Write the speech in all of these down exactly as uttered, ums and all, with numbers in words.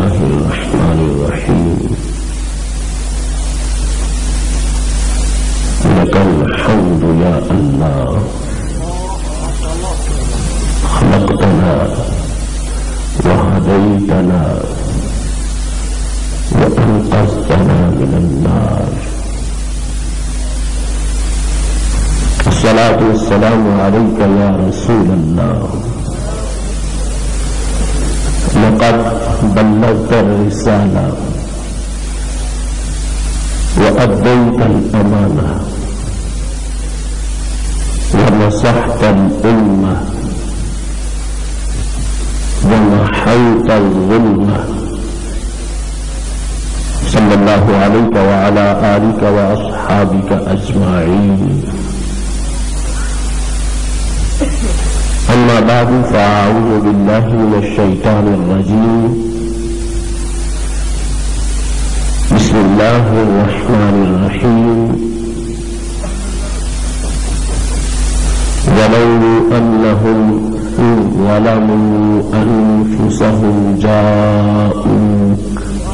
الله الرحمن الرحيم لك الحمد يا الله خلقتنا وهديتنا وأنقذتنا من النار. الصلاة والسلام عليك يا رسول الله. لقد بلغت الرسالة وأديت الأمانة ونصحت الأمة ومحوت الظلمة. صلى الله عليك وعلى آلك وأصحابك أجمعين. أما بعد فأعوذ بالله من الشيطان الرجيم. بسم الله الرحمن الرحيم. ولو أنهم ظلموا أنفسهم جاءوك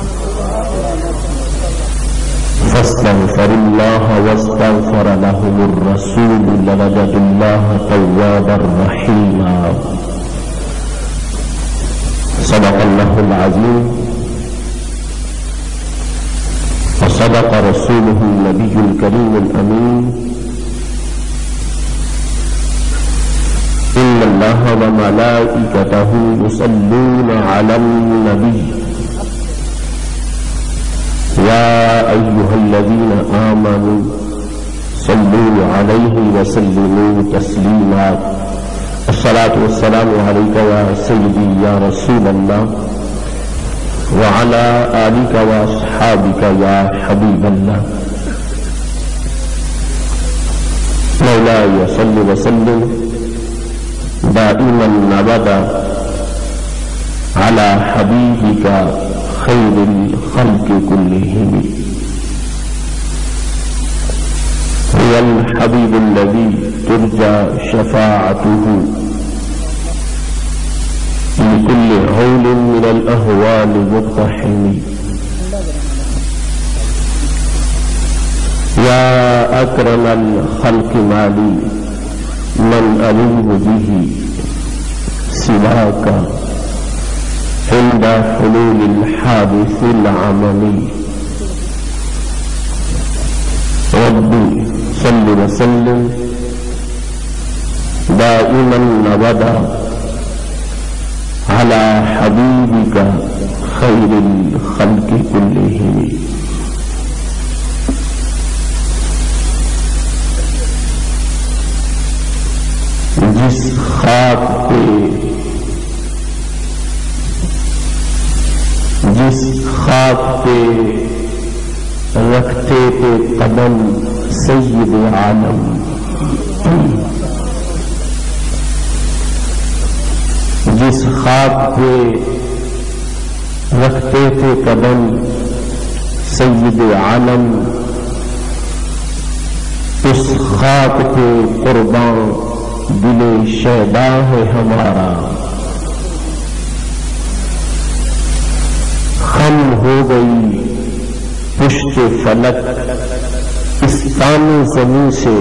فاستغفر الله واستغفر لهم الرسول لوجدوا الله توابا رحيما. صدق الله العظيم وصدق رسوله النبي الكريم الأمين. إن الله وملائكته يصلون على النبي يا أيها الذين آمنوا صلوا عليه وسلموا تسليما. الصلاة والسلام عليك يا سيدي يا رسول الله وعلى آلك وأصحابك يا حبيب الله. مولاي صل وسلم دائما أبدا على حبيبك خير الخلق كلهم. هو الحبيب الذي ترجى شفاعته لكل هول من الأهوال مقتحم. يا أكرم الخلق مالي من ألوذ به سواك عند حلول الحادث العملي. ربي صل وسلم دائما أبدا على حبيبك خير الخلق كلهم. جس خاک پہ جس خاک پہ رکھتے تھے قدم سید عالم، جس خاک پہ رکھتے تھے قدم سید عالم، اس خاک پہ قربان دل شیدا ہے ہمارا. خم ہو گئی پشت فلک اس تان زمین سے،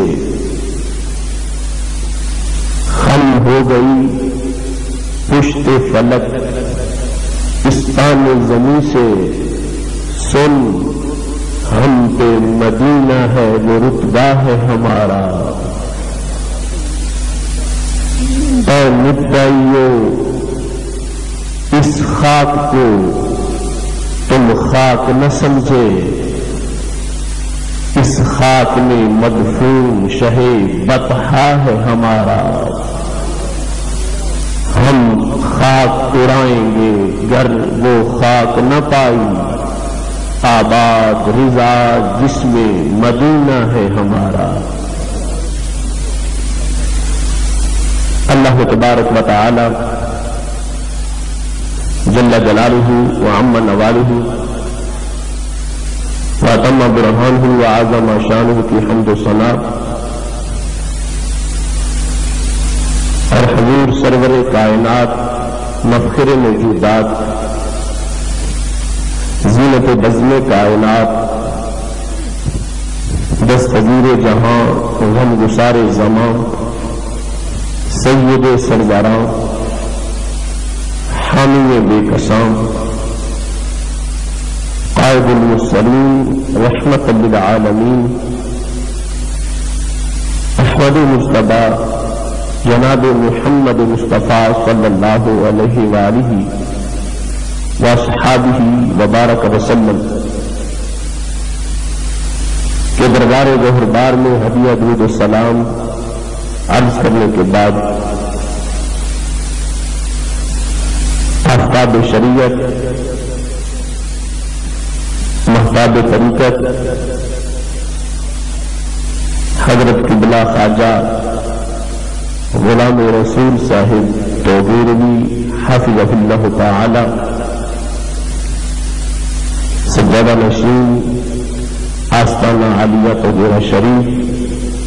خم ہو گئی پشت فلک اس تان زمین سے. سن ہم پہ مدینہ ہے وہ رتبہ ہے ہمارا. اے مدعیو اس خاک کو تم خاک نہ سمجھے، اس خاک میں مدفون شہ بطحا ہے ہمارا. ہم خاک اڑائیں گے گر وہ خاک نہ پائی، آباد رضا جس میں مدینہ ہے ہمارا. اللہ تبارک و تعالی جل جلالہ وعم نوالہ واتم برہانہ وعظم شانہ کی حمد و ثنا اور حضور سرور کائنات مفخر موجودات زینت بزم کائنات دستگیر جہاں غم گسار زمان سید سرگاراں حامی بے کساں قائد المرسلین رحمت للعالمین احمد مصطفیٰ جناب محمد مصطفیٰ صلی اللہ علیہ وآلہ واصحابہ وبارک وسلم کے دربار گوہربار میں ہدیہ درود و سلام عرض کرنے کے بعد آفتاب شریعت محتاب طریقت حضرت قبلہ خواجہ غلام رسول صاحب توبیروی حافظہ اللہ تعالی سجادہ نشین آستانہ عالیہ توبیرہ شریف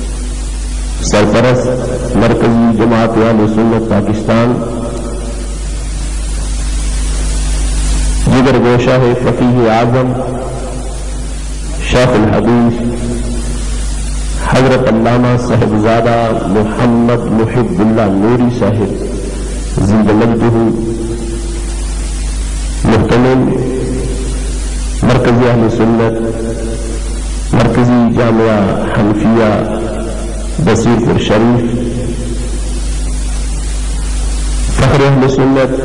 سرپرست مرکزی جماعت اہل سنت پاکستان جگر گوشہ ہے فقیہ اعظم شیخ الحدیث حضرت علامہ صاحبزادہ محمد محب اللہ نوری صاحب زندہ مجدہ محتمل مرکزی اہل سنت مرکزی جامعہ حنفیہ بصیر پور شریف فخر اہل سنت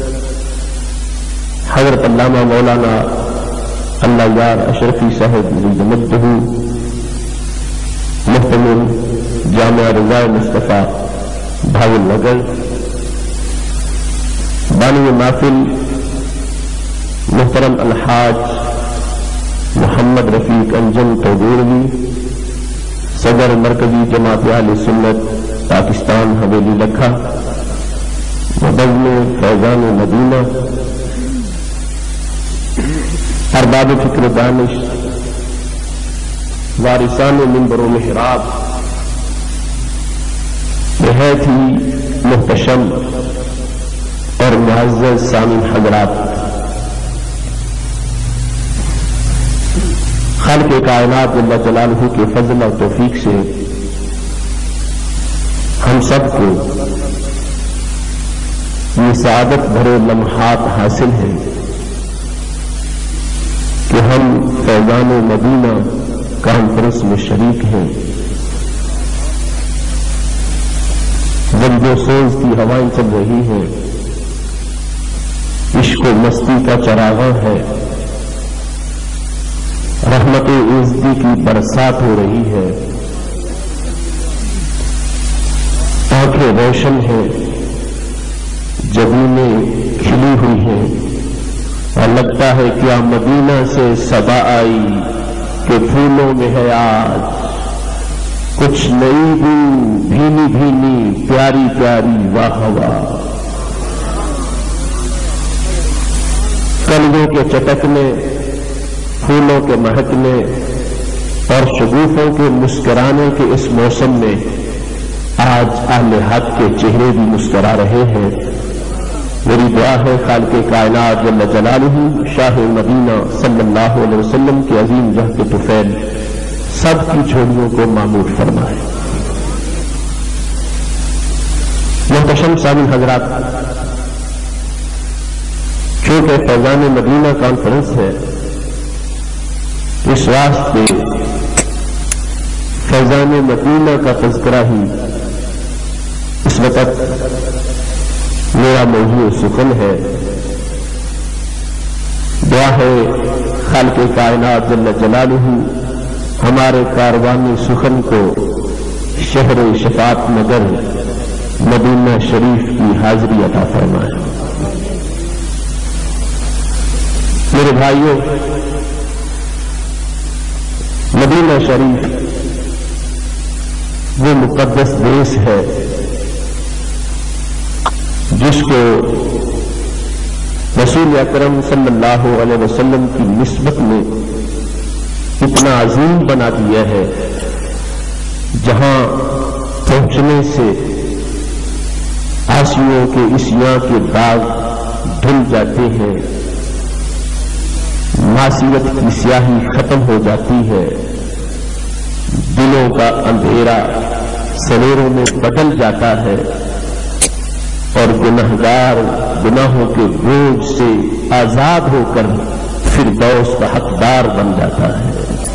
حضرت علامہ مولانا اللہ یار اشرفی صاحب زندہ مجدہ محتمل جامعہ رضا مصطفیٰ بھاول نگر بانی محفل محترم الحاج محمد رفیق انجم توبیروی صدر مرکزی جماعت اہل سنت پاکستان حویلی لکھا مبزم فیضان مدینہ ارباب فکر دانش وارثان منبر و محراب نہایت ہی محتشم اور معزز سامعین حضرات، خالق کائنات جل جلالہ کے فضل اور توفیق سے ہم سب کو یہ سعادت بھرے لمحات حاصل ہیں کہ ہم فیضان مدینہ کانفرنس میں شریک ہیں۔ جب جو سوز کی ہوائیں چل رہی ہیں، عشق و مستی کا چراغاں ہے، رحمت عزتی کی برسات ہو رہی ہے، آنکھیں روشن ہیں، جبینیں کھلی ہوئی ہیں، اور لگتا ہے کیا مدینہ سے صدا آئی کہ پھولوں میں ہے آج کچھ نئی بو، بھینی بھینی پیاری پیاری واہ واہ، کلیوں کے چٹکنے، پھولوں کے مہکنے اور شگوفوں کے مسکرانے کے اس موسم میں آج اہل حق کے چہرے بھی مسکرا رہے ہیں۔ میری دعا ہے خالق کائنات جل جلالہ شاہ مدینہ صلی اللہ علیہ وسلم کے عظیم جہد طفیل سب کی جھولیوں کو معمور فرمائے۔ محتشم سامعین حضرات، چونکہ فیضان مدینہ کانفرنس ہے، اس واسطے فیضان مدینہ کا تذکرہ ہی اس وقت میرا موضوع سخن ہے۔ دعا ہے خالق کائنات جل جلالہ ہمارے کاروان سخن کو شہر شفاعت نگر مدینہ شریف کی حاضری عطا فرمائے۔ میرے بھائیوں، مدینہ شریف وہ مقدس دیش ہے جس کو رسول اکرم صلی اللہ علیہ وسلم کی نسبت میں اتنا عظیم بنا دیا ہے، جہاں پہنچنے سے عاصیوں کے عصیاں کے داغ دھل جاتے ہیں، معصیت کی سیاہی ختم ہو جاتی ہے، دلوں کا اندھیرا سویروں میں بدل جاتا ہے اور گنہگار گناہوں کے بوجھ سے آزاد ہو کر فردوس کا حقدار بن جاتا ہے۔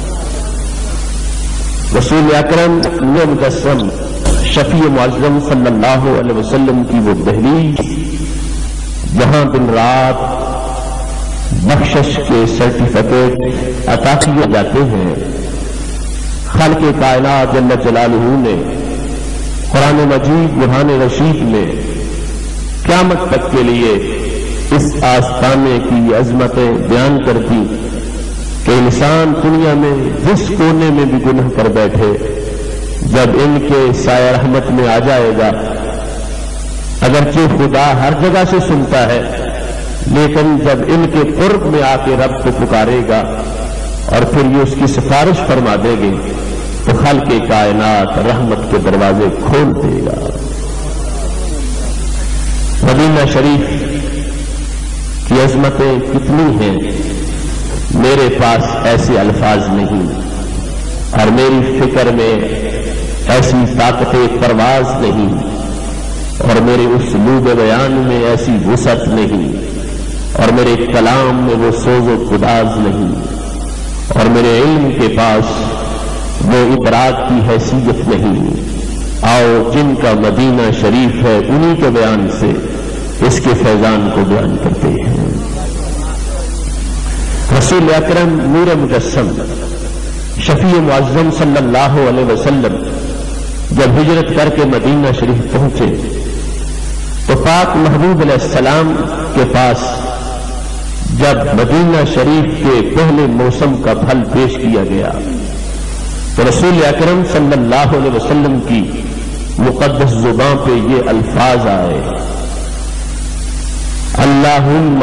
رسول اکرم نور مجسم شفیع معظم صلی اللہ علیہ وسلم کی وہ دہلیز جہاں دن رات بخشش کے سرٹیفکیٹ عطا کیے جاتے ہیں، خالق کائنات جل جلالہ نے قرآن مجید برہان رشید میں قیامت تک کے لیے اس آستانے کی عظمتیں بیان کر دی کہ انسان دنیا میں جس کونے میں بھی گناہ کر بیٹھے، جب ان کے سایہ رحمت میں آ جائے گا، اگرچہ خدا ہر جگہ سے سنتا ہے لیکن جب ان کے قرب میں آ کے رب کو پکارے گا اور پھر یہ اس کی سفارش فرما دے گے تو خالق کائنات رحمت کے دروازے کھول دے گا۔ مدینہ شریف کی عظمتیں کتنی ہیں، میرے پاس ایسے الفاظ نہیں اور میری فکر میں ایسی طاقت پرواز نہیں اور میرے اسلوب بیان میں ایسی وسعت نہیں اور میرے کلام میں وہ سوز و گداز نہیں اور میرے علم کے پاس وہ ادراک کی حیثیت نہیں۔ آؤ جن کا مدینہ شریف ہے انہی کے بیان سے اس کے فیضان کو بیان کرتے ہیں۔ رسول اکرم نور مجسم شفیع معظم صلی اللہ علیہ وسلم جب ہجرت کر کے مدینہ شریف پہنچے تو پاک محبوب علیہ السلام کے پاس جب مدینہ شریف کے پہلے موسم کا پھل پیش کیا گیا تو رسول اکرم صلی اللہ علیہ وسلم کی مقدس زبان پہ یہ الفاظ آئے، اللہم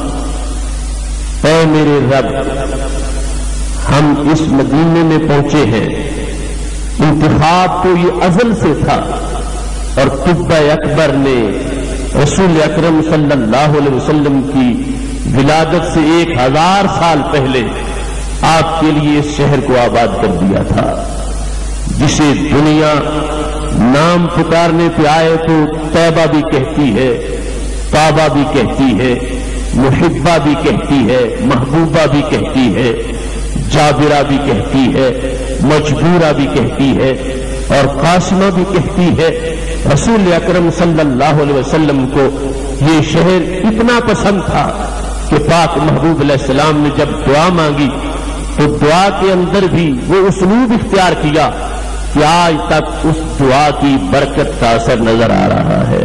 اے میرے رب، ہم اس مدینے میں پہنچے ہیں، انتخاب تو یہ ازل سے تھا اور طب اکبر نے رسول اکرم صلی اللہ علیہ وسلم کی ولادت سے ایک ہزار سال پہلے آپ کے لیے اس شہر کو آباد کر دیا تھا، جسے دنیا نام پکارنے پہ آئے تو طیبہ بھی کہتی ہے، کعبہ بھی کہتی ہے، محبہ بھی کہتی ہے، محبوبہ بھی کہتی ہے، جابرہ بھی کہتی ہے، مجبورہ بھی کہتی ہے اور قاسمہ بھی کہتی ہے۔ رسول اکرم صلی اللہ علیہ وسلم کو یہ شہر اتنا پسند تھا کہ پاک محبوب علیہ السلام نے جب دعا مانگی تو دعا کے اندر بھی وہ اسلوب اختیار کیا کہ آج تک اس دعا کی برکت کا اثر نظر آ رہا ہے۔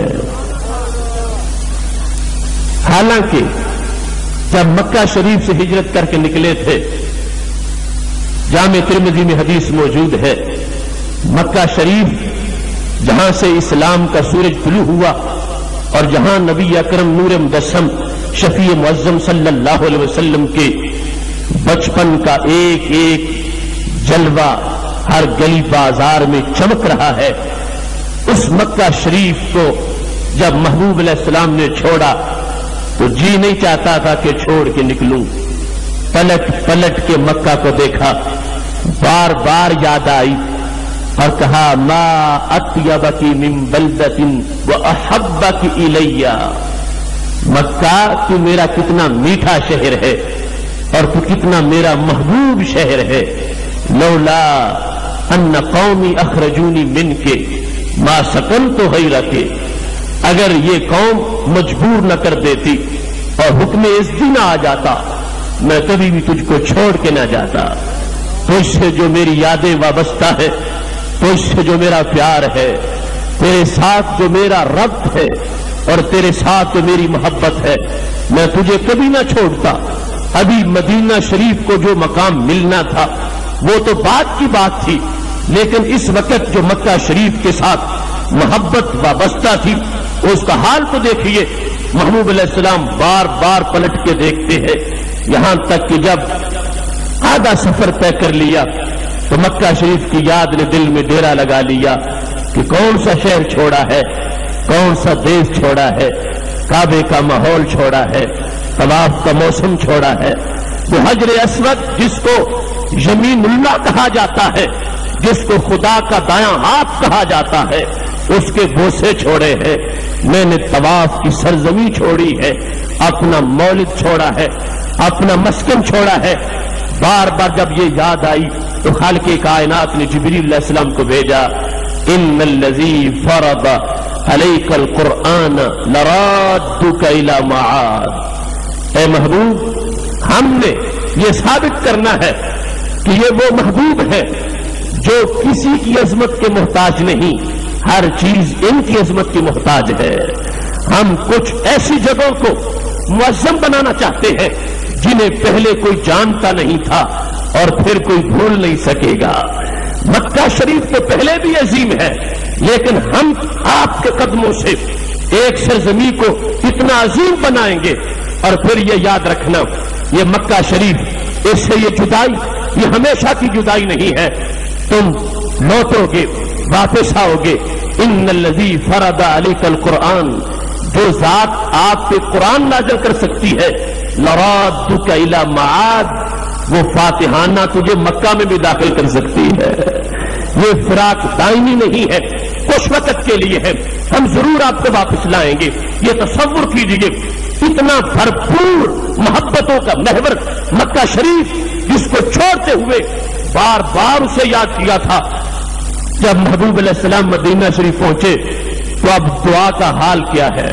حالانکہ جب مکہ شریف سے ہجرت کر کے نکلے تھے، جامع ترمذی میں حدیث موجود ہے، مکہ شریف جہاں سے اسلام کا سورج طلوع ہوا اور جہاں نبی اکرم نور مجسم شفیع معظم صلی اللہ علیہ وسلم کے بچپن کا ایک ایک جلوہ ہر گلی بازار میں چمک رہا ہے، اس مکہ شریف کو جب محبوب علیہ السلام نے چھوڑا تو جی نہیں چاہتا تھا کہ چھوڑ کے نکلوں، پلٹ پلٹ کے مکہ کو دیکھا، بار بار یاد آئی اور کہا ما اطیبک من بلدۃ واحبک الی، مکہ تو میرا کتنا میٹھا شہر ہے اور تو کتنا میرا محبوب شہر ہے، لولا ان قومی اخرجونی منک ما سکنت غیرک، اگر یہ قوم مجبور نہ کر دیتی اور حکم عزتی نہ آ جاتا میں کبھی بھی تجھ کو چھوڑ کے نہ جاتا، تجھ سے جو میری یادیں وابستہ ہے، تجھ سے جو میرا پیار ہے، تیرے ساتھ جو میرا ربط ہے اور تیرے ساتھ جو میری محبت ہے، میں تجھے کبھی نہ چھوڑتا۔ ابھی مدینہ شریف کو جو مقام ملنا تھا وہ تو بات کی بات تھی، لیکن اس وقت جو مکہ شریف کے ساتھ محبت وابستہ تھی اس کا حال تو دیکھیے۔ محبوب علیہ السلام بار بار پلٹ کے دیکھتے ہیں، یہاں تک کہ جب آدھا سفر طے کر لیا تو مکہ شریف کی یاد نے دل میں ڈیرا لگا لیا کہ کون سا شہر چھوڑا ہے، کون سا دیش چھوڑا ہے، کعبے کا ماحول چھوڑا ہے، طواف کا موسم چھوڑا ہے، وہ حجر اسود جس کو یمین اللہ کہا جاتا ہے، جس کو خدا کا دایاں ہاتھ کہا جاتا ہے، اس کے بوسے چھوڑے ہیں۔ میں نے طواف کی سرزمین چھوڑی ہے، اپنا مولد چھوڑا ہے، اپنا مسکن چھوڑا ہے۔ بار بار جب یہ یاد آئی تو خالق کائنات نے جبریل علیہ السلام کو بھیجا، ان الذی فرض علیک القرآن لرادک الی معاد۔ اے محبوب، ہم نے یہ ثابت کرنا ہے کہ یہ وہ محبوب ہے جو کسی کی عظمت کے محتاج نہیں، ہر چیز ان کی عظمت کی محتاج ہے۔ ہم کچھ ایسی جگہوں کو معظم بنانا چاہتے ہیں جنہیں پہلے کوئی جانتا نہیں تھا اور پھر کوئی بھول نہیں سکے گا۔ مکہ شریف تو پہلے بھی عظیم ہے، لیکن ہم آپ کے قدموں سے ایک سرزمین کو اتنا عظیم بنائیں گے۔ اور پھر یہ یاد رکھنا، یہ مکہ شریف، اس سے یہ جدائی، یہ ہمیشہ کی جدائی نہیں ہے۔ تم لوٹو گے، واپس آؤ گے۔ ان الذی فرض علیک القرآن، جو ذات آپ پہ قرآن نازل کر سکتی ہے، لرادک الی معاد، وہ فاتحانہ تجھے مکہ میں بھی داخل کر سکتی ہے۔ یہ فراق دائمی نہیں ہے، کچھ وقت کے لیے ہے، ہم ضرور آپ کو واپس لائیں گے۔ یہ تصور کیجئے، اتنا بھرپور محبتوں کا محور مکہ شریف، جس کو چھوڑتے ہوئے بار بار اسے یاد کیا تھا۔ جب محبوب علیہ السلام مدینہ شریف پہنچے تو اب دعا کا حال کیا ہے؟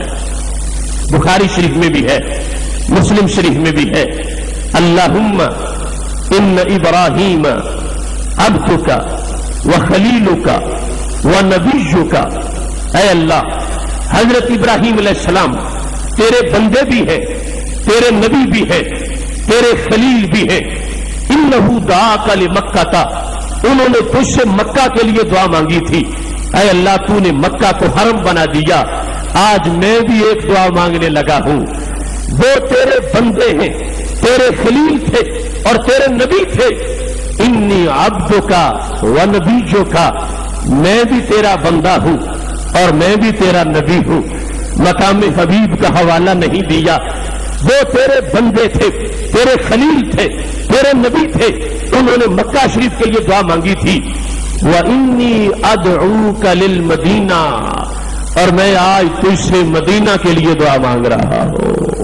بخاری شریف میں بھی ہے، مسلم شریف میں بھی ہے، اللہم ان ابراہیم عبدک وخلیلک ونبیک۔ اے اللہ، حضرت ابراہیم علیہ السلام تیرے بندے بھی ہیں، تیرے نبی بھی ہیں، تیرے خلیل بھی ہیں۔ انہ دعاک لمکہ، انہوں نے تجھ سے مکہ کے لیے دعا مانگی تھی۔ اے اللہ، تو نے مکہ کو حرم بنا دیا، آج میں بھی ایک دعا مانگنے لگا ہوں۔ وہ تیرے بندے ہیں، تیرے خلیل تھے اور تیرے نبی تھے۔ انی عبدک ونبیک، میں بھی تیرا بندہ ہوں اور میں بھی تیرا نبی ہوں۔ مقام حبیب کا حوالہ نہیں دیا۔ وہ تیرے بندے تھے، تیرے خلیل تھے، تیرے نبی تھے، انہوں نے مکہ شریف کے لیے دعا مانگی تھی۔ وَإِنِّي أَدْعُوكَ لِلْمَدِينَةِ، اور میں آج تجھ سے مدینہ کے لیے دعا مانگ رہا ہوں۔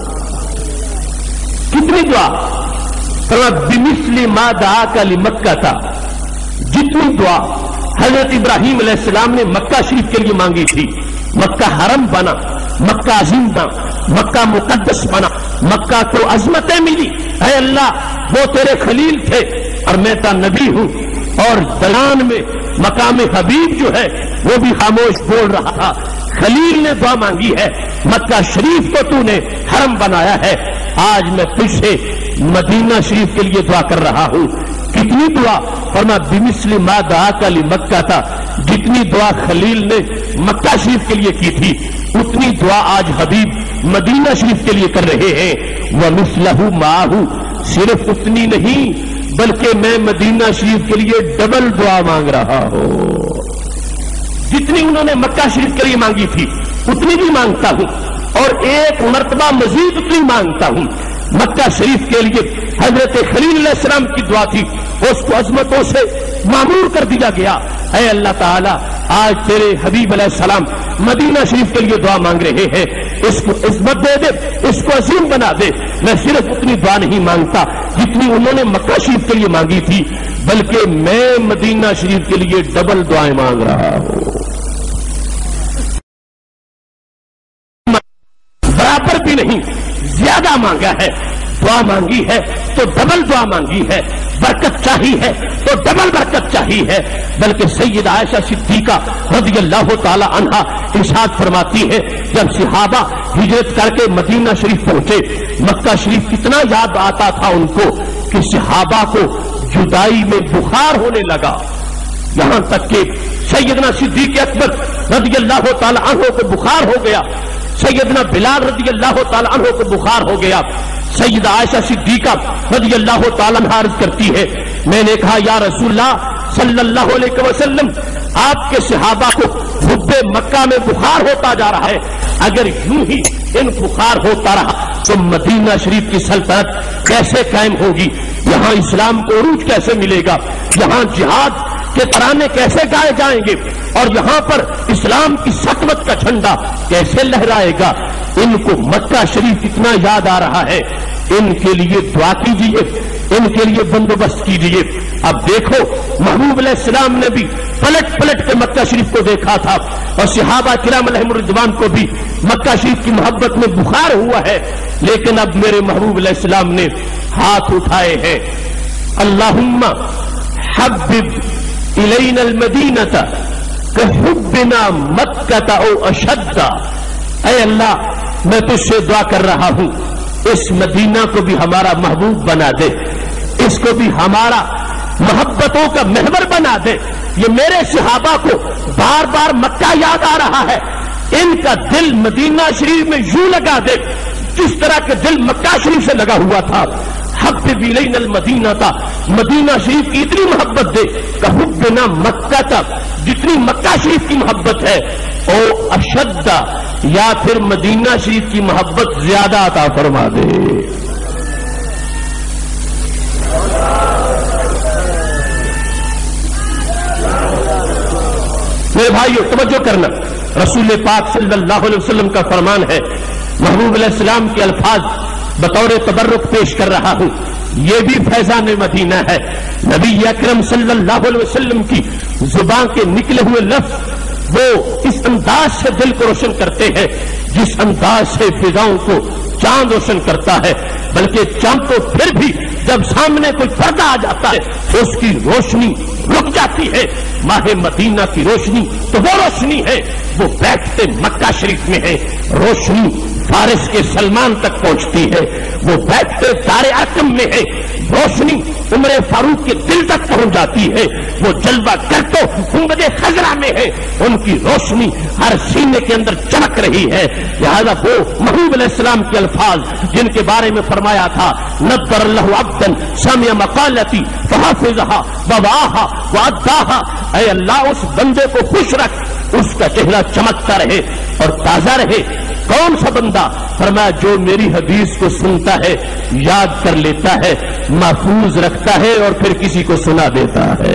کتنی دعا؟ بِمِثْلِ مَا دَعَاكَ لِمَكَّةَ، جتنی دعا حضرت ابراہیم علیہ السلام نے مکہ شریف کے لیے مانگی تھی۔ مکہ حرم بنا، مکہ عظیم بنا، مکہ مقدس بنا، مکہ کو عظمتیں ملی۔ اے اللہ، وہ تیرے خلیل تھے اور میں تا نبی ہوں، اور دلان میں مقام حبیب جو ہے وہ بھی خاموش بول رہا تھا۔ خلیل نے دعا مانگی ہے، مکہ شریف کو تو نے حرم بنایا ہے، آج میں تجھ سے مدینہ شریف کے لیے دعا کر رہا ہوں۔ کتنی دعا؟ فرما بمثل ما دعاک لمکہ تھا، جتنی دعا خلیل نے مکہ شریف کے لیے کی تھی اتنی دعا آج حبیب مدینہ شریف کے لیے کر رہے ہیں۔ ومثلہ معہ، صرف اتنی نہیں بلکہ میں مدینہ شریف کے لیے ڈبل دعا مانگ رہا ہوں۔ جتنی انہوں نے مکہ شریف کے لیے مانگی تھی اتنی بھی مانگتا ہوں، اور ایک مرتبہ مزید اتنی مانگتا ہوں۔ مکہ شریف کے لیے حضرت خلیل علیہ السلام کی دعا تھی، اس کو عظمتوں سے معمور کر دیا گیا۔ اے اللہ تعالیٰ، آج تیرے حبیب علیہ السلام مدینہ شریف کے لیے دعا مانگ رہے ہیں، اس کو عظمت دے دے، اس کو عظیم بنا دے۔ میں صرف اتنی دعا نہیں مانگتا جتنی انہوں نے مکہ شریف کے لیے مانگی تھی، بلکہ میں مدینہ شریف کے لیے ڈبل دعائیں مانگ رہا ہوں۔ برابر بھی نہیں، زیادہ مانگا ہے۔ دعا مانگی ہے تو ڈبل دعا مانگی ہے، برکت چاہی ہے تو ڈبل برکت چاہی ہے۔ بلکہ سید عائشہ صدیقہ رضی اللہ تعالی عنہا ارشاد فرماتی ہے، جب صحابہ ہجرت کر کے مدینہ شریف پہنچے، مکہ شریف کتنا یاد آتا تھا ان کو کہ صحابہ کو جدائی میں بخار ہونے لگا، یہاں تک کہ سیدنا صدیق اکبر رضی اللہ تعالی عنہ کو بخار ہو گیا، سیدنا بلال رضی اللہ تعالی عنہ کو بخار ہو گیا۔ سیدہ عائشہ صدیقہ رضی اللہ تعالی عنہ عرض کرتی ہے، میں نے کہا یا رسول اللہ صلی اللہ علیہ وسلم، آپ کے صحابہ کو حب مکہ میں بخار ہوتا جا رہا ہے، اگر یوں ہی ان بخار ہوتا رہا تو مدینہ شریف کی سلطنت کیسے قائم ہوگی، یہاں اسلام کو عروج کیسے ملے گا، یہاں جہاد کے ترانے کیسے گائے جائیں گے، اور یہاں پر اسلام کی سطوت کا جھنڈا کیسے لہرائے گا۔ ان کو مکہ شریف اتنا یاد آ رہا ہے، ان کے لیے دعا کیجیے، ان کے لیے بندوبست کیجیے۔ اب دیکھو محبوب علیہ السلام نے بھی پلٹ پلٹ کے مکہ شریف کو دیکھا تھا، اور صحابہ کرام علیہم الرضوان کو بھی مکہ شریف کی محبت میں بخار ہوا ہے، لیکن اب میرے محبوب علیہ السلام نے ہاتھ اٹھائے ہیں، اللہم حبب الینا المدینۃ کحبنا مکۃ او اشد۔ اے اللہ میں تجھ سے دعا کر رہا ہوں، اس مدینہ کو بھی ہمارا محبوب بنا دے، اس کو بھی ہمارا محبتوں کا محور بنا دے۔ یہ میرے صحابہ کو بار بار مکہ یاد آ رہا ہے، ان کا دل مدینہ شریف میں یوں لگا دے جس طرح کے دل مکہ شریف سے لگا ہوا تھا۔ حبب الینا المدینہ تھا، مدینہ شریف کی اتنی محبت دے کہ حبنا مکہ تھا، جتنی مکہ شریف کی محبت ہے، او اشد، یا پھر مدینہ شریف کی محبت زیادہ عطا فرما دے۔ میرے بھائیو توجہ کرنا، رسول پاک صلی اللہ علیہ وسلم کا فرمان ہے، محبوب علیہ السلام کے الفاظ بطور تبرک پیش کر رہا ہوں، یہ بھی فیضان مدینہ ہے۔ نبی اکرم صلی اللہ علیہ وسلم کی زبان کے نکلے ہوئے لفظ وہ اس انداز سے دل کو روشن کرتے ہیں جس انداز سے فضاؤں کو چاند روشن کرتا ہے، بلکہ چاند تو پھر بھی جب سامنے کوئی پردہ آ جاتا ہے تو اس کی روشنی رک جاتی ہے۔ ماہ مدینہ کی روشنی تو وہ روشنی ہے، وہ بیٹھتے مکہ شریف میں ہے، روشنی فارس کے سلمان تک پہنچتی ہے، وہ بیٹھتے دار ارقم میں ہے، روشنی عمر فاروق کے دل تک پہنچ جاتی ہے، وہ جلوہ گر تو گنبد خضرا میں ہے، ان کی روشنی ہر سینے کے اندر چمک رہی ہے۔ لہذا وہ محبوب علیہ السلام کے الفاظ جن کے بارے میں فرمایا تھا، نذر اللہ عبدا سمع مقالتی فحفظها ووعاها واداها، اے اللہ اس بندے کو خوش رکھ، اس کا چہرہ چمکتا رہے اور تازہ رہے۔ کون سا بندہ؟ فرمایا جو میری حدیث کو سنتا ہے، یاد کر لیتا ہے، محفوظ رکھتا ہے اور پھر کسی کو سنا دیتا ہے۔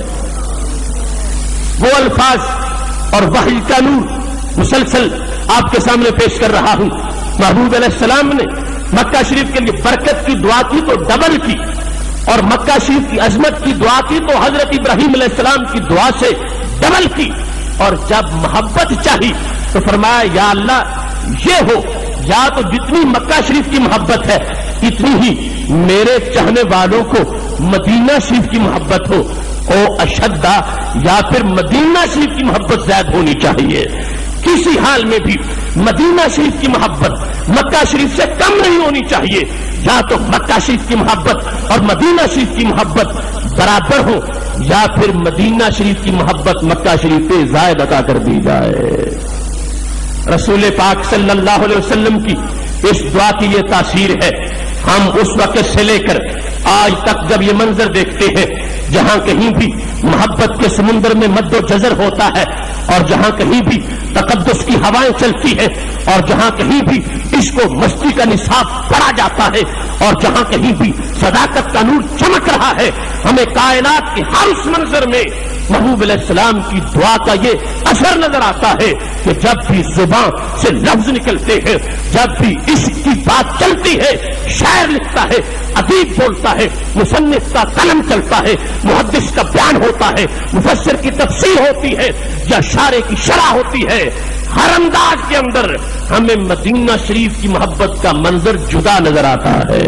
وہ الفاظ اور وحی کا نور مسلسل آپ کے سامنے پیش کر رہا ہوں۔ محبوب علیہ السلام نے مکہ شریف کے لیے برکت کی دعا کی تو ڈبل کی، اور مکہ شریف کی عظمت کی دعا کی تو حضرت ابراہیم علیہ السلام کی دعا سے ڈبل کی، اور جب محبت چاہی تو فرمایا یا اللہ یہ ہو، یا تو جتنی مکہ شریف کی محبت ہے اتنی ہی میرے چاہنے والوں کو مدینہ شریف کی محبت ہو، او اشدہ، یا پھر مدینہ شریف کی محبت زیادہ ہونی چاہیے۔ کسی حال میں بھی مدینہ شریف کی محبت مکہ شریف سے کم نہیں ہونی چاہیے، یا تو مکہ شریف کی محبت اور مدینہ شریف کی محبت برابر ہو، یا پھر مدینہ شریف کی محبت مکہ شریف پہ زائد عطا کر دی جائے۔ رسول پاک صلی اللہ علیہ وسلم کی اس دعا کی یہ تاثیر ہے، ہم اس وقت سے لے کر آج تک جب یہ منظر دیکھتے ہیں جہاں کہیں بھی محبت کے سمندر میں مد و جزر ہوتا ہے، اور جہاں کہیں بھی تقدس کی ہوائیں چلتی ہیں، اور جہاں کہیں بھی عشق و مستی کا نصاب پڑا جاتا ہے، اور جہاں کہیں بھی صداقت کا نور چمک رہا ہے، ہمیں کائنات کے ہر اس منظر میں محبوب علیہ السلام کی دعا کا یہ اثر نظر آتا ہے کہ جب بھی زبان سے لفظ نکلتے ہیں، جب بھی عشق کی بات چلتی ہے، شاعر لکھتا ہے، ادیب بولتا ہے، مصنف کا قلم چلتا ہے، محدث کا بیان ہوتا ہے، مفسر کی تفسیر ہوتی ہے، یا شاعر کی شرح ہوتی ہے، ہر انداز کے اندر ہمیں مدینہ شریف کی محبت کا منظر جدا نظر آتا ہے۔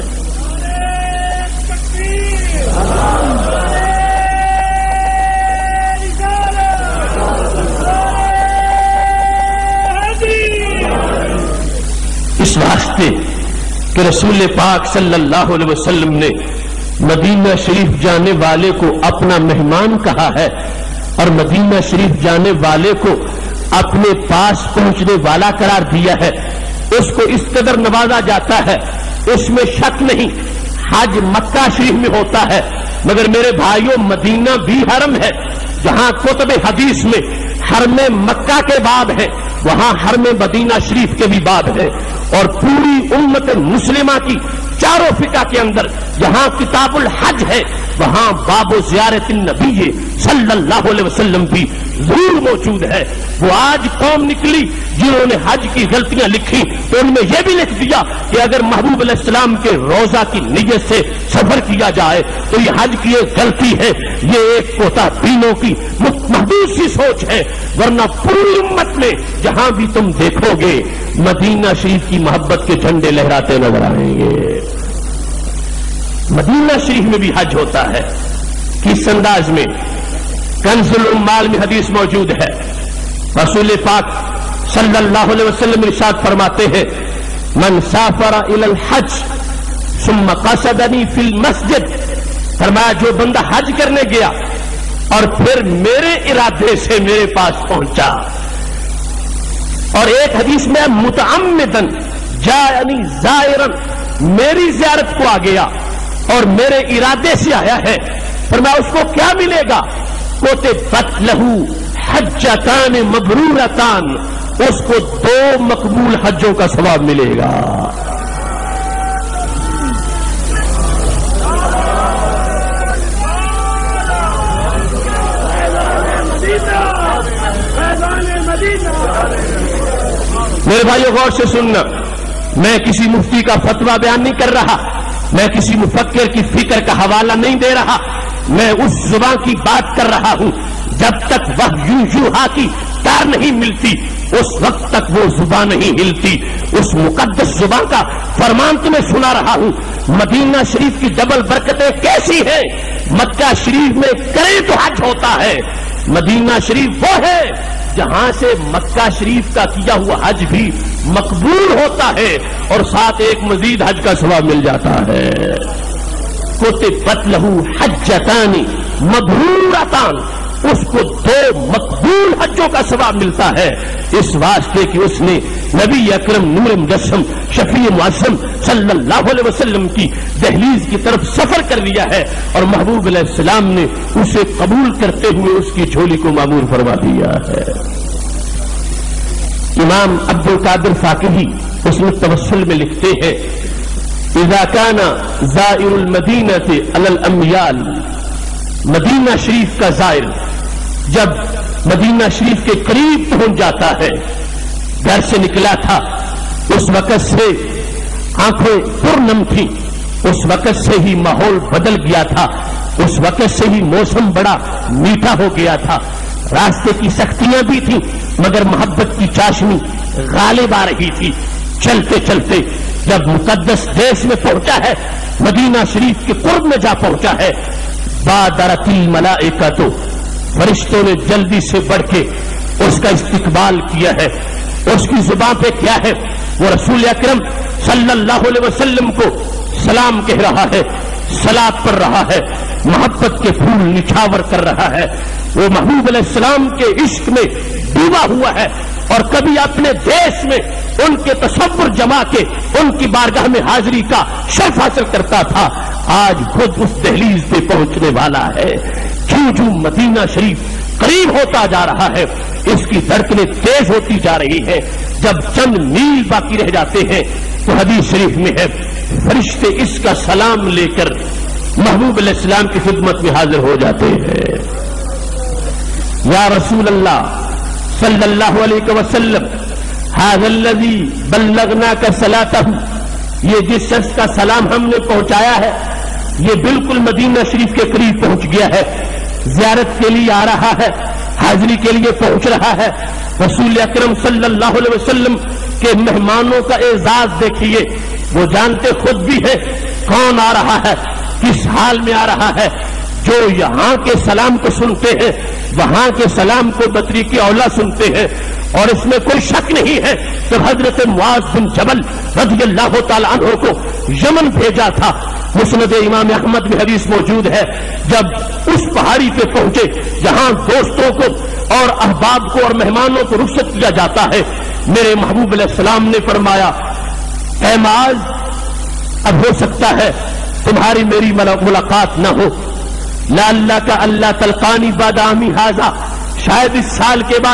اس واسطے کہ رسول پاک صلی اللہ علیہ وسلم نے مدینہ شریف جانے والے کو اپنا مہمان کہا ہے، اور مدینہ شریف جانے والے کو اپنے پاس پہنچنے والا قرار دیا ہے، اس کو اس قدر نوازا جاتا ہے، اس میں شک نہیں۔ حج مکہ شریف میں ہوتا ہے، مگر میرے بھائیوں مدینہ بھی حرم ہے، جہاں کتب حدیث میں حرم مکہ کے بعد ہے، وہاں حرم مدینہ شریف کے بھی باب ہے، اور پوری امت مسلمہ کی چاروں فقہ کے اندر جہاں کتاب الحج ہے وہاں باب و زیارت النبی صلی اللہ علیہ وسلم بھی ضرور موجود ہے۔ وہ آج قوم نکلی جنہوں نے حج کی غلطیاں لکھی تو ان میں یہ بھی لکھ دیا کہ اگر محبوب علیہ السلام کے روزہ کی نیت سے سفر کیا جائے تو یہ حج کی ایک غلطی ہے، یہ ایک کوتا بینوں کی محدود سی سوچ ہے، ورنہ پوری امت میں جہاں بھی تم دیکھو گے مدینہ شریف کی محبت کے جھنڈے لہراتے نظر آئیں گے۔ مدینہ شریف میں بھی حج ہوتا ہے، کس انداز میں؟ کنز العمال میں حدیث موجود ہے، رسول پاک صلی اللہ علیہ وسلم ارشاد فرماتے ہیں من سافر الی الحج ثم قصدنی فی المسجد، فرمایا جو بندہ حج کرنے گیا اور پھر میرے ارادے سے میرے پاس پہنچا، اور ایک حدیث میں متعمدن جاءنی زائرا، میری زیارت کو آ گیا اور میرے ارادے سے آیا ہے، فرمایا اس کو کیا ملے گا؟ کتبت لہو حجتان مبرورتان، اس کو دو مقبول حجوں کا ثواب ملے گا۔ میرے بھائیو غور سے سننا، میں کسی مفتی کا فتویٰ بیان نہیں کر رہا، میں کسی مفکر کی فکر کا حوالہ نہیں دے رہا، میں اس زبان کی بات کر رہا ہوں جب تک وہ یوں یوحا کی تار نہیں ملتی اس وقت تک وہ زبان نہیں ہلتی۔ اس مقدس زبان کا فرمان تمہیں سنا رہا ہوں۔ مدینہ شریف کی ڈبل برکتیں کیسی ہیں؟ مکہ شریف میں کرے تو حج ہوتا ہے، مدینہ شریف وہ ہے جہاں سے مکہ شریف کا کیا ہوا حج بھی مقبول ہوتا ہے اور ساتھ ایک مزید حج کا ثواب مل جاتا ہے۔ کتبت لہو حجتان مبرورتان، اس کو دو مقبول حجوں کا ثواب ملتا ہے، اس واسطے کہ اس نے نبی اکرم نور مجسم شفیع معظم صلی اللہ علیہ وسلم کی دہلیز کی طرف سفر کر لیا ہے اور محبوب علیہ السلام نے اسے قبول کرتے ہوئے اس کی جھولی کو معمور فرما دیا ہے۔ امام عبد القادر فاقہی اس میں توسل میں لکھتے ہیں اذا كان زائر المدینۃ علی الامیال، مدینہ شریف کا زائر جب مدینہ شریف کے قریب پہنچ جاتا ہے، گھر سے نکلا تھا اس وقت سے آنکھیں پرنم تھی، اس وقت سے ہی ماحول بدل گیا تھا، اس وقت سے ہی موسم بڑا میٹھا ہو گیا تھا، راستے کی سختیاں بھی تھیں مگر محبت کی چاشنی غالب آ رہی تھی۔ چلتے چلتے جب مقدس دیش میں پہنچا ہے، مدینہ شریف کے قرب میں جا پہنچا ہے، بادرت الملائکۃ، فرشتوں نے جلدی سے بڑھ کے اس کا استقبال کیا ہے۔ اس کی زبان پہ کیا ہے؟ وہ رسول اکرم صلی اللہ علیہ وسلم کو سلام کہہ رہا ہے، صلات پڑھ رہا ہے، محبت کے پھول نچھاور کر رہا ہے۔ وہ محبوب علیہ السلام کے عشق میں ڈوبا ہوا ہے اور کبھی اپنے دیش میں ان کے تصور جما کے ان کی بارگاہ میں حاضری کا شرف حاصل کرتا تھا، آج خود اس دہلیز پہ پہنچنے والا ہے۔ کیوں جو مدینہ شریف قریب ہوتا جا رہا ہے اس کی دھڑکنیں تیز ہوتی جا رہی ہے، جب چند میل باقی رہ جاتے ہیں تو حدیث شریف میں ہے فرشتے اس کا سلام لے کر محبوب علیہ السلام کی خدمت میں حاضر ہو جاتے ہیں۔ یا رسول اللہ صلی اللہ علیہ وسلم ھذا الذی بلغناک صلاتہ، یہ جس شخص کا سلام ہم نے پہنچایا ہے یہ بالکل مدینہ شریف کے قریب پہنچ گیا ہے، زیارت کے لیے آ رہا ہے، حاضری کے لیے پہنچ رہا ہے۔ رسول اکرم صلی اللہ علیہ وسلم کے مہمانوں کا اعزاز دیکھیے، وہ جانتے خود بھی ہے کون آ رہا ہے، کس حال میں آ رہا ہے۔ جو یہاں کے سلام کو سنتے ہیں وہاں کے سلام کو بطریق اولا سنتے ہیں، اور اس میں کوئی شک نہیں ہے کہ حضرت معاذ بن جبل رضی اللہ تعالی عنہ کو یمن بھیجا تھا۔ مسند امام احمد میں حدیث موجود ہے، جب اس پہاڑی پہ پہنچے جہاں دوستوں کو اور احباب کو اور مہمانوں کو رخصت کیا جاتا ہے، میرے محبوب علیہ السلام نے فرمایا اے معاذ، اب ہو سکتا ہے تمہاری میری ملاقات نہ ہو، لعلک اللہ تلقانی بعد عامی ھذا، شاید اس سال کے بعد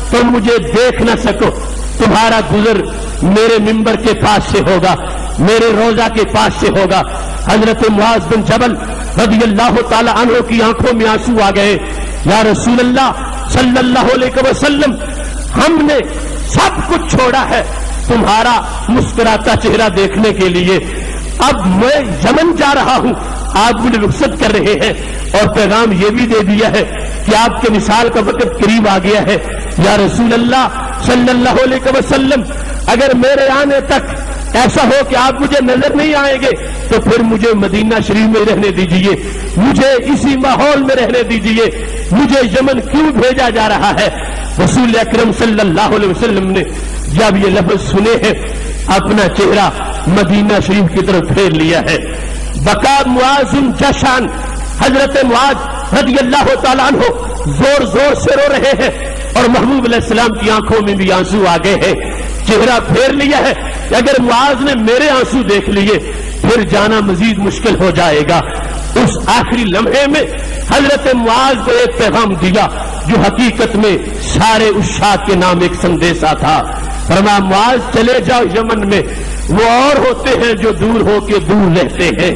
तुम मुझे देख न सको, तुम्हारा गुजर मेरे मिंबर के पास से होगा, मेरे रोजा के पास से होगा। हजरत मुआज बिन जबल रज़ी अल्लाह ताला अन्हु की आंखों में आंसू आ गए। या रसूल अल्लाह सल्लल्लाहु अलैहि वसल्लम, हमने सब कुछ छोड़ा है तुम्हारा मुस्कुराता चेहरा देखने के लिए। अब मैं यमन जा रहा हूं, आप मुझे रुखसत कर रहे हैं और पैगाम ये भी दे दिया है कि आपके विसाल का वक्त करीब आ गया है। या रसूल अल्लाह सल्लल्लाहु अलैहि वसल्लम, अगर मेरे आने तक ऐसा हो कि आप मुझे नजर नहीं आएंगे तो फिर मुझे मदीना शरीफ में रहने दीजिए, मुझे इसी माहौल में रहने दीजिए, मुझे यमन क्यों भेजा जा रहा है। रसूल अकरम सल्लल्लाहु अलैहि वसल्लम ने जब ये लफ्ज सुने हैं, अपना चेहरा मदीना शरीफ की तरफ फेर लिया है। बका मुआज़िन जशान, हजरत मुआज रज़ी अल्लाह ताला अन्हु जोर जोर से रो रहे हैं और महबूब अलैहिस्सलाम की आंखों में भी आंसू आ गए हैं, चेहरा फेर लिया है। अगर मुआज ने मेरे आंसू देख लिए फिर जाना मजीद मुश्किल हो जाएगा। उस आखिरी लम्हे में हजरत मुआज को एक पैगाम दिया जो हकीकत में सारे उस्साद के नाम एक संदेशा था। फरमाया मुआज चले जाओ यमन में, वो और होते हैं जो दूर हो के दूर रहते हैं।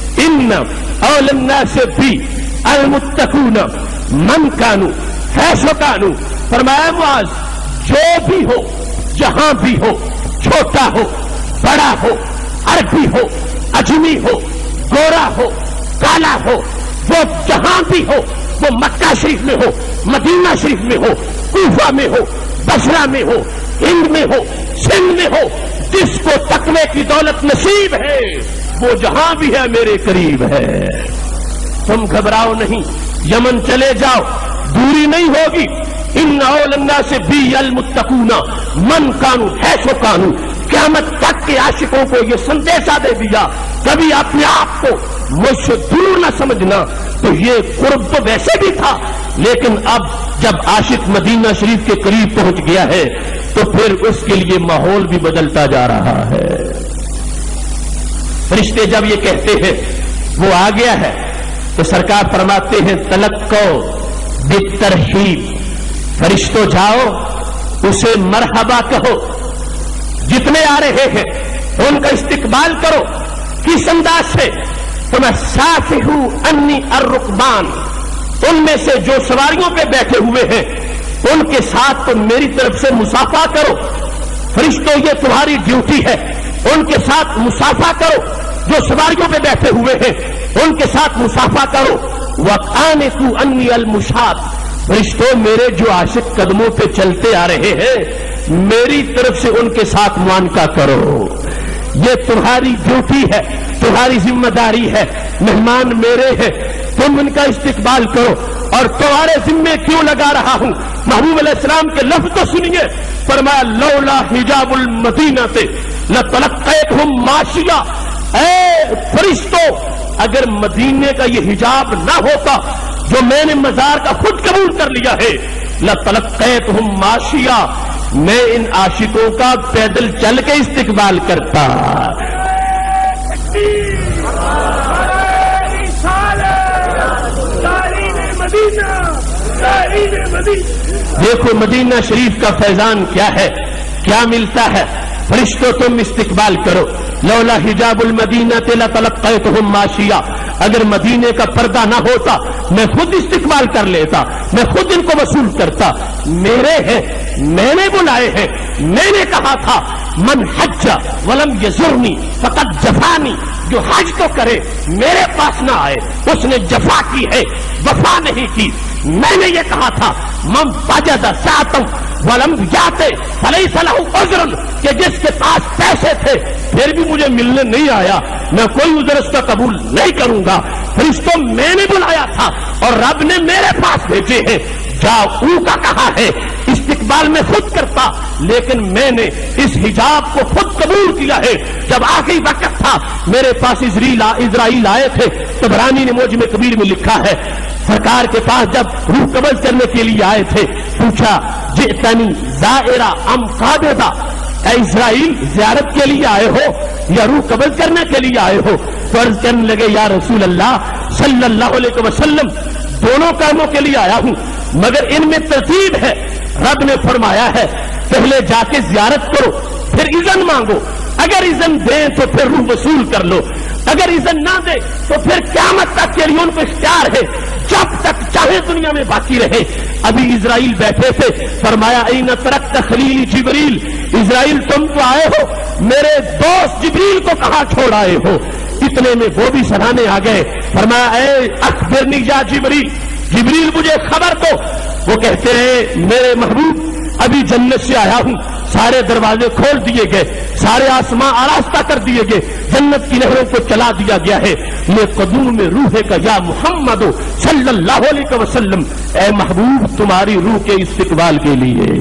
इन औलन्ना से भी अलमुत्तकून मन कानू फैसो कानू। फरमाया मुआज जो भी हो, जहां भी हो, छोटा हो, बड़ा हो, अरबी हो, अजमी हो, गोरा हो, काला हो, वो जहां भी हो, वो मक्का शरीफ में हो, मदीना शरीफ में हो, कूफा में हो, बसरा में हो, हिंद में हो, सिंध में हो, जिसको तकवे की दौलत नसीब है वो जहां भी है मेरे करीब है। तुम घबराओ नहीं, यमन चले जाओ, दूरी नहीं होगी। इन औलन्ना से भी अलमुत्तकूना मन कानू है सो कानू। क़यामत तक के आशिकों को ये संदेशा दे दिया, कभी अपने आप को मुझसे दूर न समझना। तो ये कुर्ब तो वैसे भी था, लेकिन अब जब आशिक मदीना शरीफ के करीब पहुंच गया है तो फिर उसके लिए माहौल भी बदलता जा रहा है। फरिश्ते जब ये कहते हैं वो आ गया है तो सरकार फरमाते हैं तलक्को बितरहीब, फरिश्तों जाओ उसे मरहबा कहो, जितने आ रहे हैं उनका इस्तिकबाल करो। किस अंदाज से? तो मैं साफिहू अन्नी अर्रुकबान, उनमें से जो सवारियों पे बैठे हुए हैं उनके साथ तो मेरी तरफ से मुसाफा करो। फरिश्तों ये तुम्हारी ड्यूटी है, उनके साथ मुसाफा करो। जो सवारियों पे बैठे हुए हैं उनके साथ मुसाफा करो। वकाने तू अन्नी अल मुशात, फरिश्तों मेरे जो आशिक कदमों पे चलते आ रहे हैं मेरी तरफ से उनके साथ मुआनका करो। ये तुम्हारी ड्यूटी है, तुम्हारी जिम्मेदारी है, मेहमान मेरे हैं, तुम उनका इस्तिकबाल करो। और तुम्हारे जिम्मे क्यों लगा रहा हूं? महबूब अलैहिस्सलाम के लफ्ज तो सुनिए। फरमाया लौला हिजाबुल मदीना से लतलक्कैतहुम माशिया। ऐ फरिश्तों, अगर मदीने का ये हिजाब ना होता जो मैंने मजार का खुद कबूल कर लिया है, लतलक्कैतहुम माशिया, मैं इन आशिकों का पैदल चल के इस्तिकबाल करता। देखो मदीना शरीफ का फैजान क्या है, क्या मिलता है। फरिश्तों तुम इस्तिकबाल करो। लौला हिजाबुल मदीना ते लतलक्कैतहुम माशिया, अगर मदीने का पर्दा ना होता मैं खुद इस्तिकबाल कर लेता, मैं खुद इनको वसूल करता। मेरे हैं, मैंने बुलाए हैं, मैंने कहा था मन हज्जा वलम यजुरनी फकद जफानी, जो हज तो करे मेरे पास ना आए उसने जफा की है, वफा नहीं की। मैंने ये कहा था मम वजदा सातम वलम याते फलैसा लहू उज़्रुन, कि जिसके पास पैसे थे फिर भी मुझे मिलने नहीं आया, मैं कोई उज़्र उसका कबूल नहीं करूंगा। फरिश्तों मैंने बुलाया था और रब ने मेरे पास भेजे हैं। जाओ ऊ का कहा है इस्तिकबाल में खुद करता, लेकिन मैंने इस हिजाब को खुद कबूल किया है। जब आखिरी वक्त था मेरे पास इजराइल आए थे, तबरानी ने मौजम कबीर में लिखा है, सरकार के पास जब रूह कब्ज करने के लिए आए थे पूछा जितनी जायरा अम काबिदा, इजराइल जियारत के लिए आए हो या रूह कब्ज करने के लिए आए हो? फर्ज करने लगे या रसूल अल्लाह सल्लल्लाहु अलैहि वसल्लम दोनों कामों के लिए आया हूं, मगर इनमें तरतीब है। رب نے فرمایا ہے پہلے جا کے زیارت کرو پھر اذن مانگو، اگر اذن دیں تو پھر روح وصول کر لو، اگر اذن نہ دے تو پھر قیامت تک کے لیے ان کو اختیار ہے، جب تک چاہے دنیا میں باقی رہے۔ ابھی اسرائیل بیٹھے تھے، فرمایا این ترکت خلیلی جبریل، اسرائیل تم تو آئے ہو، میرے دوست جبریل کو کہاں چھوڑ آئے ہو؟ اتنے میں وہ بھی سراہنے آ گئے، فرمایا اے اخبرنی یا جبریل، جبریل مجھے خبر دو۔ وہ کہتے ہیں میرے محبوب ابھی جنت سے آیا ہوں، سارے دروازے کھول دیے گئے، سارے آسمان آراستہ کر دیے گئے، جنت کی نہروں کو چلا دیا گیا ہے، یہ قدوم میں روح کا یا محمد صلی اللہ علیہ وسلم، اے محبوب تمہاری روح کے استقبال کے لیے۔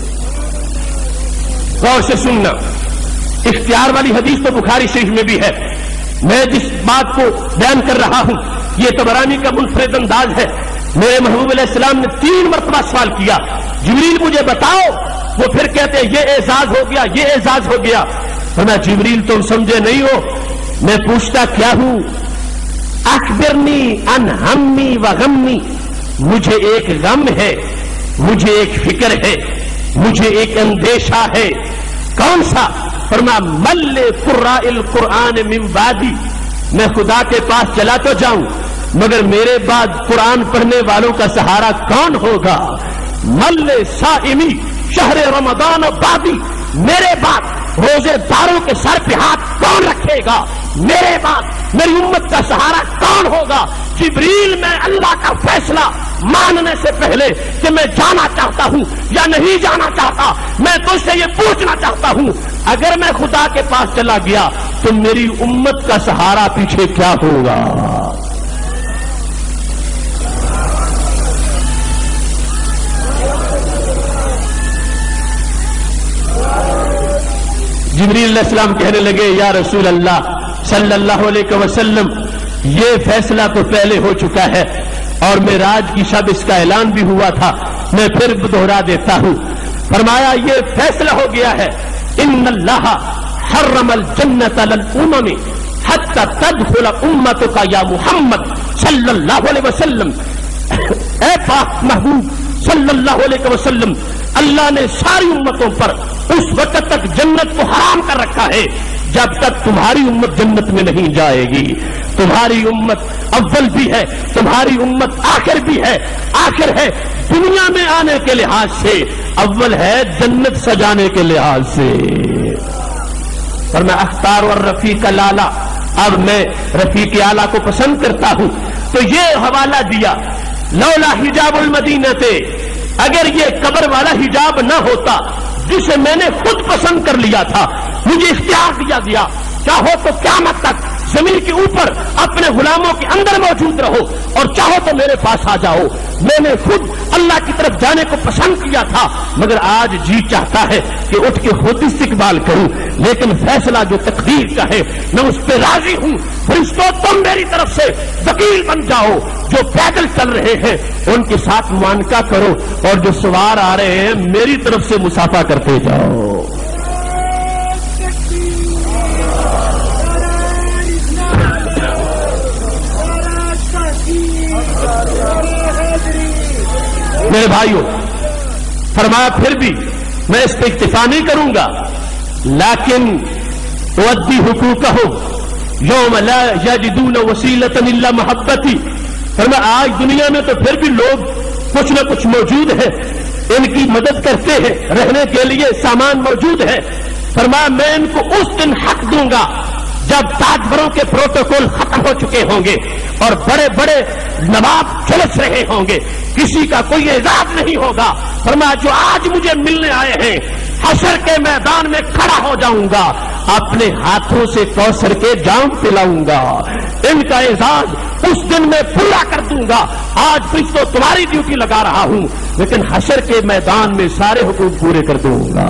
غور سے سننا، اختیار والی حدیث تو بخاری شریف میں بھی ہے، میں جس بات کو بیان کر رہا ہوں یہ طبرانی کا منفرد انداز ہے۔ میرے محبوب علیہ السلام نے تین مرتبہ سوال کیا، جبریل مجھے بتاؤ، وہ پھر کہتے ہیں یہ اعزاز ہو گیا، یہ اعزاز ہو گیا۔ فرمایا جبریل تم سمجھے نہیں ہو، میں پوچھتا کیا ہوں؟ اخبرنی ان ہمی و غمی، مجھے ایک غم ہے، مجھے ایک فکر ہے، مجھے ایک اندیشہ ہے، کون سا؟ فرمایا مل قراء القرآن من بعدی، میں خدا کے پاس چلا تو جاؤں مگر میرے بعد قرآن پڑھنے والوں کا سہارا کون ہوگا؟ مل صائمی شہر رمضان بعدی، میرے بعد روزے داروں کے سر پہ ہاتھ کون رکھے گا؟ میرے بعد میری امت کا سہارا کون ہوگا؟ جبریل میں اللہ کا فیصلہ ماننے سے پہلے کہ میں جانا چاہتا ہوں یا نہیں جانا چاہتا، میں تجھ سے یہ پوچھنا چاہتا ہوں، اگر میں خدا کے پاس چلا گیا تو میری امت کا سہارا پیچھے کیا ہوگا؟ جبریل علیہ السلام کہنے لگے یا رسول اللہ صلی اللہ علیہ وسلم، یہ فیصلہ تو پہلے ہو چکا ہے اور معراج کی شب اس کا اعلان بھی ہوا تھا، میں پھر دوہرا دیتا ہوں۔ فرمایا یہ فیصلہ ہو گیا ہے، ان اللہ حرم الجنت للامم حتی تدخل امتک یا محمد صلی اللہ علیہ وسلم، اے پاک محبوب صلی اللہ علیہ وسلم، اللہ نے ساری امتوں پر اس وقت تک جنت کو حرام کر رکھا ہے جب تک تمہاری امت جنت میں نہیں جائے گی۔ تمہاری امت اول بھی ہے، تمہاری امت آخر بھی ہے، آخر ہے دنیا میں آنے کے لحاظ سے، اول ہے جنت سجانے کے لحاظ سے۔ اور میں اختار اور رفیق لالا، اب میں رفیق اعلیٰ کو پسند کرتا ہوں، تو یہ حوالہ دیا لولا حجاب المدینہ تھے، اگر یہ قبر والا حجاب نہ ہوتا جسے میں نے خود پسند کر لیا تھا، مجھے اختیار دیا گیا، چاہو تو قیامت تک زمین کے اوپر اپنے غلاموں کے اندر موجود رہو اور چاہو تو میرے پاس آ جاؤ، میں نے خود اللہ کی طرف جانے کو پسند کیا تھا، مگر آج جی چاہتا ہے کہ اٹھ کے خود استقبال کروں، لیکن فیصلہ جو تقدیر کا ہے میں اس پہ راضی ہوں۔ فرشتوں تم میری طرف سے وکیل بن جاؤ، جو پیدل چل رہے ہیں ان کے ساتھ معانقہ کرو اور جو سوار آ رہے ہیں میری طرف سے مسافہ کرتے جاؤ۔ میرے بھائیوں، فرمایا پھر بھی میں اس پہ اکتفا نہیں کروں گا، لیکن اؤدی حقوقہم یوم لا یجدون وسیلۃ الا محبتی۔ فرمایا آج دنیا میں تو پھر بھی لوگ کچھ نہ کچھ موجود ہے، ان کی مدد کرتے ہیں، رہنے کے لیے سامان موجود ہے۔ فرمایا میں ان کو اس دن حق دوں گا جب تاجوروں کے پروٹوکول ختم ہو چکے ہوں گے اور بڑے بڑے نواب جلس رہے ہوں گے، کسی کا کوئی اعزاز نہیں ہوگا۔ فرمایا جو آج مجھے ملنے آئے ہیں حشر کے میدان میں کھڑا ہو جاؤں گا، اپنے ہاتھوں سے کوثر کے جام پلاؤں گا، ان کا اعزاز اس دن میں پورا کر دوں گا۔ آج بھی تو تمہاری ڈیوٹی لگا رہا ہوں، لیکن حشر کے میدان میں سارے حقوق پورے کر دوں گا۔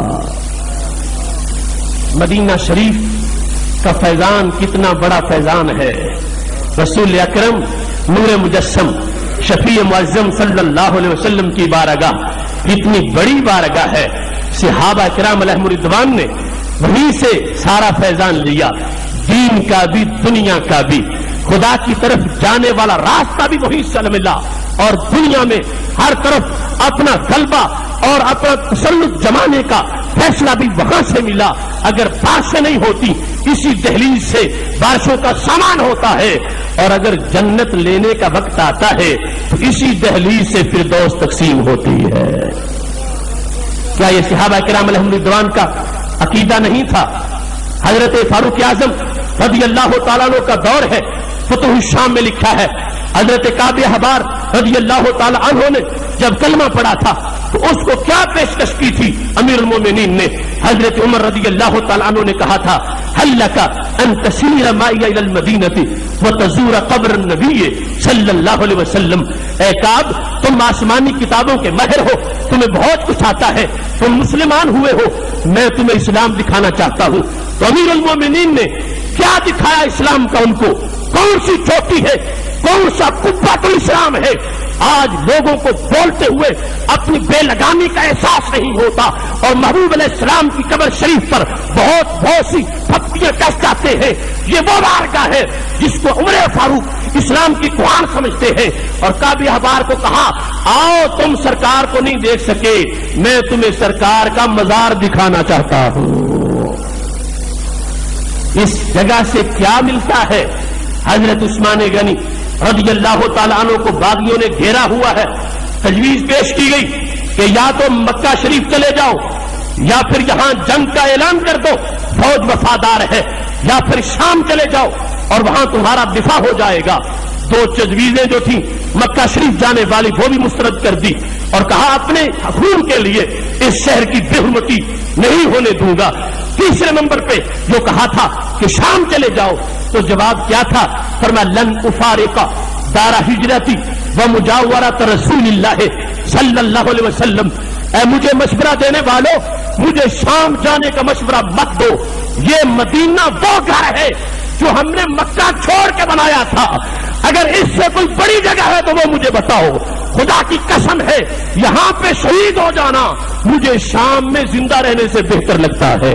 مدینہ شریف کا فیضان کتنا بڑا فیضان ہے، رسول اکرم نور مجسم شفیع معظم صلی اللہ علیہ وسلم کی بارگاہ کتنی بڑی بارگاہ ہے، صحابہ کرام علیہم رضوان نے وہیں سے سارا فیضان لیا، دین کا بھی دنیا کا بھی، خدا کی طرف جانے والا راستہ بھی وہیں سے ملا، اور دنیا میں ہر طرف اپنا غلبہ اور اپنا تسلط جمانے کا فیصلہ بھی وہاں سے ملا. اگر بارشیں نہیں ہوتی اسی دہلیز سے بارشوں کا سامان ہوتا ہے، اور اگر جنت لینے کا وقت آتا ہے تو اسی دہلیز سے فردوس تقسیم ہوتی ہے. کیا یہ صحابہ کرام علیہم رضوان کا عقیدہ نہیں تھا؟ حضرت فاروق اعظم رضی اللہ تعالیٰ عنہ کا دور ہے، فتح الشام میں لکھا ہے حضرت کعب احبار رضی اللہ تعالیٰ عنہ نے جب کلمہ پڑھا تھا تو اس کو کیا پیشکش کی تھی امیر المومنین نے؟ حضرت عمر رضی اللہ تعالیٰ عنہ نے کہا تھا هل لك ان تسير معي الى المدينة وتزور قبر النبي صلی اللہ علیہ وسلم. اے کعب، تم آسمانی کتابوں کے ماہر ہو، تمہیں بہت کچھ آتا ہے، تم مسلمان ہوئے ہو، میں تمہیں اسلام دکھانا چاہتا ہوں. تو امیر المومنین نے کیا دکھایا اسلام کا ان کو؟ کون سی چوٹی ہے، کون سا قبۃ الاسلام ہے؟ آج لوگوں کو بولتے ہوئے اپنی بے لگامی کا احساس نہیں ہوتا، اور محبوب علیہ السلام کی قبر شریف پر بہت بہت سی پھپتیاں کس جاتے ہیں. یہ وہ بارگاہ ہے جس کو عمر فاروق اسلام کی قرآن سمجھتے ہیں. اور کعب احبار کو کہا آؤ، تم سرکار کو نہیں دیکھ سکے، میں تمہیں سرکار کا مزار دکھانا چاہتا ہوں. اس جگہ سے کیا ملتا ہے؟ حضرت عثمان غنی رضی اللہ تعالیٰ عنہ کو باغیوں نے گھیرا ہوا ہے. تجویز پیش کی گئی کہ یا تو مکہ شریف چلے جاؤ، یا پھر یہاں جنگ کا اعلان کر دو، فوج وفادار ہے، یا پھر شام چلے جاؤ اور وہاں تمہارا دفاع ہو جائے گا. دو تجویزیں جو تھیں مکہ شریف جانے والی وہ بھی مسترد کر دی، اور کہا اپنے خون کے لیے اس شہر کی بے حرمتی نہیں ہونے دوں گا. تیسرے نمبر پہ جو کہا تھا کہ شام چلے جاؤ، تو جواب کیا تھا؟ فرمایا لن افارق دار ہجرتی و مجاورت رسول اللہ صلی اللہ علیہ وسلم. اے مجھے مشورہ دینے والوں، مجھے شام جانے کا مشورہ مت دو. یہ مدینہ وہ گھر ہے جو ہم نے مکہ چھوڑ کے بنایا تھا. اگر اس سے کوئی بڑی جگہ ہے تو وہ مجھے بتاؤ. خدا کی قسم ہے یہاں پہ شہید ہو جانا مجھے شام میں زندہ رہنے سے بہتر لگتا ہے.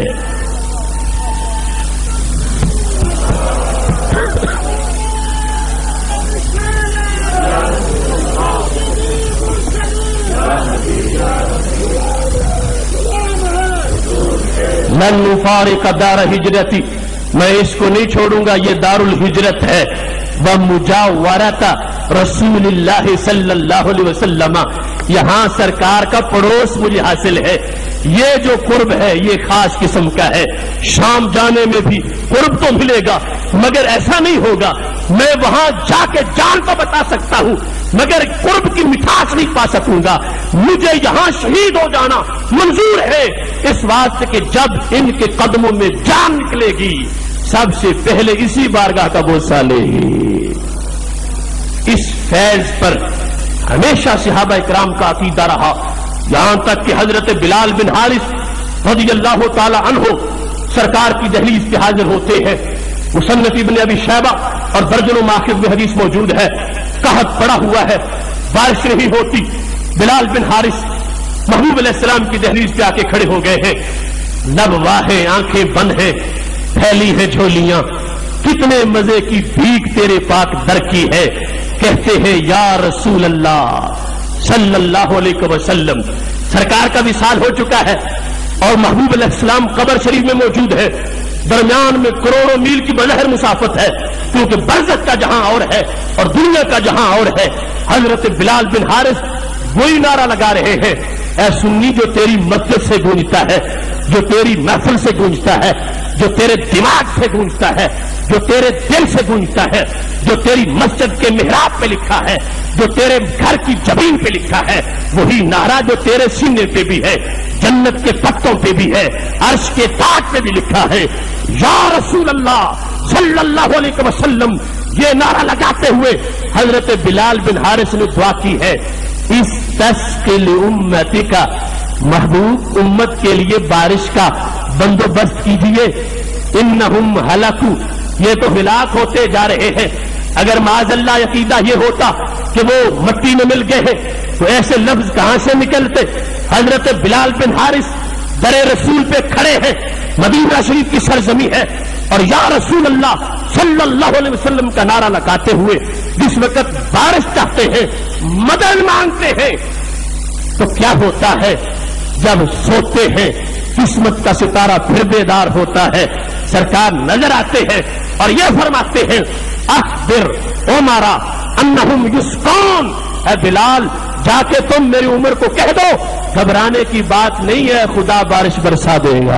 لن نفارق دار ہجرتی، میں اس کو نہیں چھوڑوں گا، یہ دار الہجرت ہے. ومجاورت رسول اللہ صلی اللہ علیہ وسلم، یہاں سرکار کا پڑوس مجھے حاصل ہے. یہ جو قرب ہے یہ خاص قسم کا ہے. شام جانے میں بھی قرب تو ملے گا، مگر ایسا نہیں ہوگا میں وہاں جا کے جان تو بتا سکتا ہوں مگر قرب کی مٹھاس نہیں پا سکوں گا. مجھے یہاں شہید ہو جانا منظور ہے، اس واسطے کہ جب ان کے قدموں میں جان نکلے گی سب سے پہلے اسی بارگاہ کا بوسہ لے گی. اس فیض پر ہمیشہ صحابہ اکرام کا عقیدہ رہا، یہاں تک کہ حضرت بلال بن حارث رضی اللہ تعالی عنہ سرکار کی دہلیز پہ حاضر ہوتے ہیں. مصنف ابن ابی شیبہ اور درجنوں ماخذ میں حدیث موجود ہے. قحط پڑا ہوا ہے، بارش نہیں ہوتی. بلال بن حارث محبوب علیہ السلام کی دہلیز پہ آ کے کھڑے ہو گئے ہیں. لب واہیں، آنکھیں بند ہیں، پھیلی ہیں جھولیاں. کتنے مزے کی بھیک تیرے پاک در کی ہے. کہتے ہیں یا رسول اللہ صلی اللہ علیہ وسلم. سرکار کا وصال ہو چکا ہے اور محبوب علیہ السلام قبر شریف میں موجود ہے. درمیان میں کروڑوں میل کی بلہر مسافت ہے، کیونکہ برزخ کا جہاں اور ہے اور دنیا کا جہاں اور ہے. حضرت بلال بن حارث وہی نعرہ لگا رہے ہیں، اے سنی جو تیری مسجد سے گونجتا ہے، جو تیری محفل سے گونجتا ہے، جو تیرے دماغ سے گونجتا ہے، جو تیرے دل سے گونجتا ہے، جو تیری مسجد کے محراب پہ لکھا ہے، جو تیرے گھر کی زمین پہ لکھا ہے، وہی نعرہ جو تیرے سینے پہ بھی ہے، جنت کے پتوں پہ بھی ہے، عرش کے تاج پہ بھی لکھا ہے یا رسول اللہ صلی اللہ علیہ وسلم. یہ نعرہ لگاتے ہوئے حضرت بلال بن حارث نے دعا کی ہے، اس تسقل امتی کا، محبوب امت کے لیے بارش کا بندوبست کیجیے. انہم ہلاکو، یہ تو ہلاک ہوتے جا رہے ہیں. اگر معاذ اللہ عقیدہ یہ ہوتا کہ وہ مٹی میں مل گئے ہیں تو ایسے لفظ کہاں سے نکلتے؟ حضرت بلال بن حارث در رسول پہ کھڑے ہیں، مدینہ شریف کی سرزمین ہے، اور یا رسول اللہ صلی اللہ علیہ وسلم کا نعرہ لگاتے ہوئے جس وقت بارش چاہتے ہیں، مدد مانگتے ہیں، تو کیا ہوتا ہے جب سوتے ہیں قسمت کا ستارہ پھر بیدار ہوتا ہے، سرکار نظر آتے ہیں اور یہ فرماتے ہیں اخبر عمرا انہم یسقون، اے بلال جا کے تم میری عمر کو کہہ دو گھبرانے کی بات نہیں ہے، خدا بارش برسا دے گا۔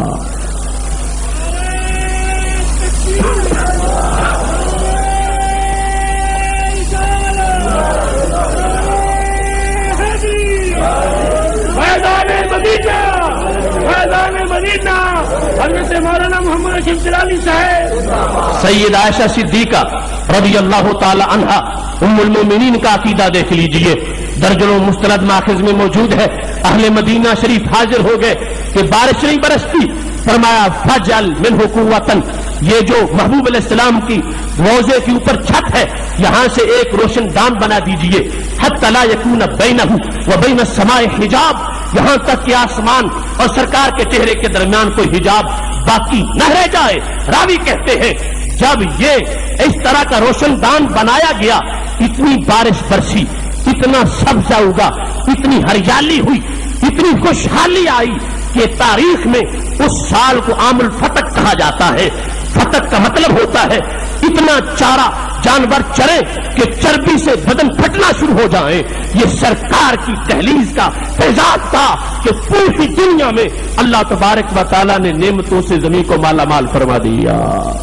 حضرت مولانا محمد رشید جلالی صاحب، سید عائشہ صدیقہ رضی اللہ تعالی عنہا ام المومنین کا عقیدہ دیکھ لیجئے، درجنوں مستند ماخذ میں موجود ہے۔ اہل مدینہ شریف حاضر ہو گئے کہ بارش نہیں برستی، فرمایا فجل منہ قوتن، یہ جو محبوب علیہ السلام کی روضے کے اوپر چھت ہے یہاں سے ایک روشن دان بنا دیجئے، حتی لا یکون بینہ و بین السماء حجاب، یہاں تک کہ آسمان اور سرکار کے چہرے کے درمیان کوئی حجاب باقی نہ رہ جائے۔ راوی کہتے ہیں جب یہ اس طرح کا روشن دان بنایا گیا اتنی بارش برسی، اتنا سبزہ اگا، اتنی ہریالی ہوئی، اتنی خوشحالی آئی کہ تاریخ میں اس سال کو عام الفتق کہا جاتا ہے۔ فتق کا مطلب ہوتا ہے اتنا چارہ جانور چرے کہ چربی سے بدن پھٹنا شروع ہو جائیں۔ یہ سرکار کی دہلیز کا فیضان تھا کہ پوری دنیا میں اللہ تبارک و تعالیٰ نے نعمتوں سے زمین کو مالا مال فرما دیا۔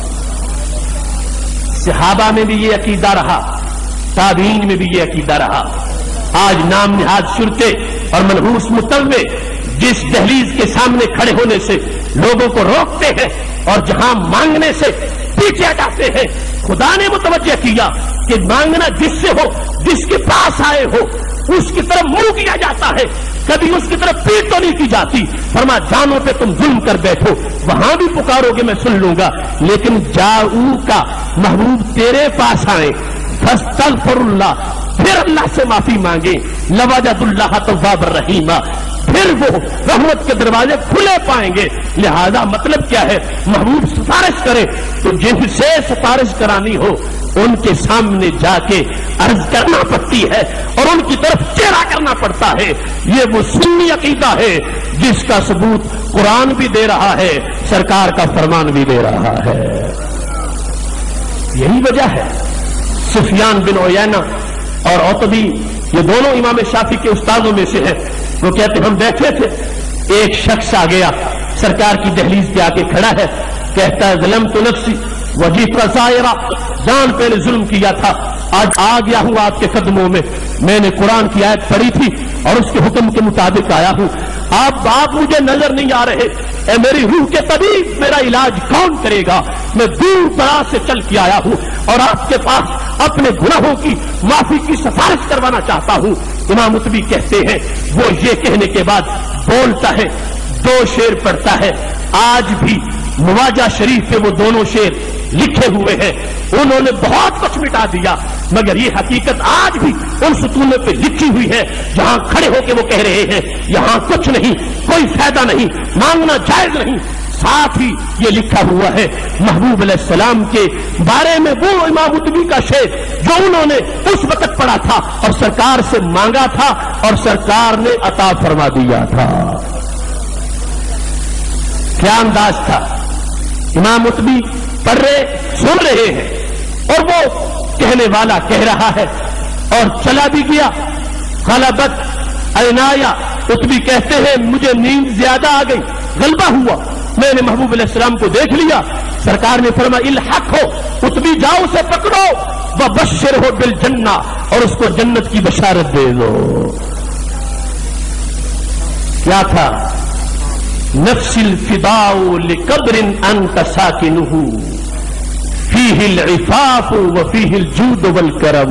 صحابہ میں بھی یہ عقیدہ رہا، تابعین میں بھی یہ عقیدہ رہا۔ آج نام نہاد شرطے اور منحوس متوع جس دہلیز کے سامنے کھڑے ہونے سے لوگوں کو روکتے ہیں اور جہاں مانگنے سے پیچھے ہٹاتے ہیں، خدا نے متوجہ کیا کہ مانگنا جس سے ہو، جس کے پاس آئے ہو، اس کی طرف منہ کیا جاتا ہے، کبھی اس کی طرف پیٹ تو نہیں کی جاتی۔ فرما جانوں پہ تم ظلم کر بیٹھو، وہاں بھی پکارو گے میں سن لوں گا، لیکن جاؤ کا محبوب تیرے پاس آئے فاستغفر اللہ، پھر اللہ سے معافی مانگے، لوجد اللہ تواب الرحیم، پھر وہ رحمت کے دروازے کھلے پائیں گے۔ لہذا مطلب کیا ہے، محبوب سفارش کرے تو جن سے سفارش کرانی ہو ان کے سامنے جا کے عرض کرنا پڑتی ہے اور ان کی طرف چہرہ کرنا پڑتا ہے۔ یہ وہ سنی عقیدہ ہے جس کا ثبوت قرآن بھی دے رہا ہے، سرکار کا فرمان بھی دے رہا ہے۔ یہی وجہ ہے سفیان بن عیینہ اور عتبی، یہ دونوں امام شافعی کے استادوں میں سے ہیں، وہ کہتے ہم بیٹھے تھے، ایک شخص آ گیا سرکار کی دہلیز پہ آ کے کھڑا ہے، کہتا ہے ظلمت نفسی وجیت وزائرہ، جان پہ نے ظلم کیا تھا، آج آ گیا ہوں آپ کے قدموں میں، میں نے قرآن کی آیت پڑھی تھی اور اس کے حکم کے مطابق آیا ہوں، آپ آپ مجھے نظر نہیں آ رہے، اے میری روح کے طبیب میرا علاج کون کرے گا؟ میں دور دراز سے چل کے آیا ہوں اور آپ کے پاس اپنے گناہوں کی معافی کی سفارش کروانا چاہتا ہوں۔ امام عتبی کہتے ہیں وہ یہ کہنے کے بعد بولتا ہے، دو شعر پڑھتا ہے، آج بھی مواجہ شریف پہ وہ دونوں شعر لکھے ہوئے ہیں، انہوں نے بہت کچھ مٹا دیا مگر یہ حقیقت آج بھی ان ستونوں پہ لکھی ہوئی ہے جہاں کھڑے ہو کے وہ کہہ رہے ہیں یہاں کچھ نہیں، کوئی فائدہ نہیں، مانگنا جائز نہیں۔ ساتھ ہی یہ لکھا ہوا ہے محبوب علیہ السلام کے بارے میں وہ امام عتبی کا شعر جو انہوں نے اس وقت پڑھا تھا اور سرکار سے مانگا تھا اور سرکار نے عطا فرما دیا تھا۔ کیا انداز تھا، امام عتبی پڑھ رہے سن رہے ہیں اور وہ کہنے والا کہہ رہا ہے اور چلا بھی گیا۔ غلبت عنایا، عتبی کہتے ہیں مجھے نیند زیادہ آ گئی، غلبہ ہوا، میں نے محبوب علیہ السلام کو دیکھ لیا، سرکار نے فرمایا الحق ہو، عتبی جاؤ اسے پکڑو، وبشر ہو بالجنہ، اور اس کو جنت کی بشارت دے دو۔ کیا تھا؟ نفس الفداء لقبر انت ساکنہ فیہ العفاف وفیہ الجود والکرم،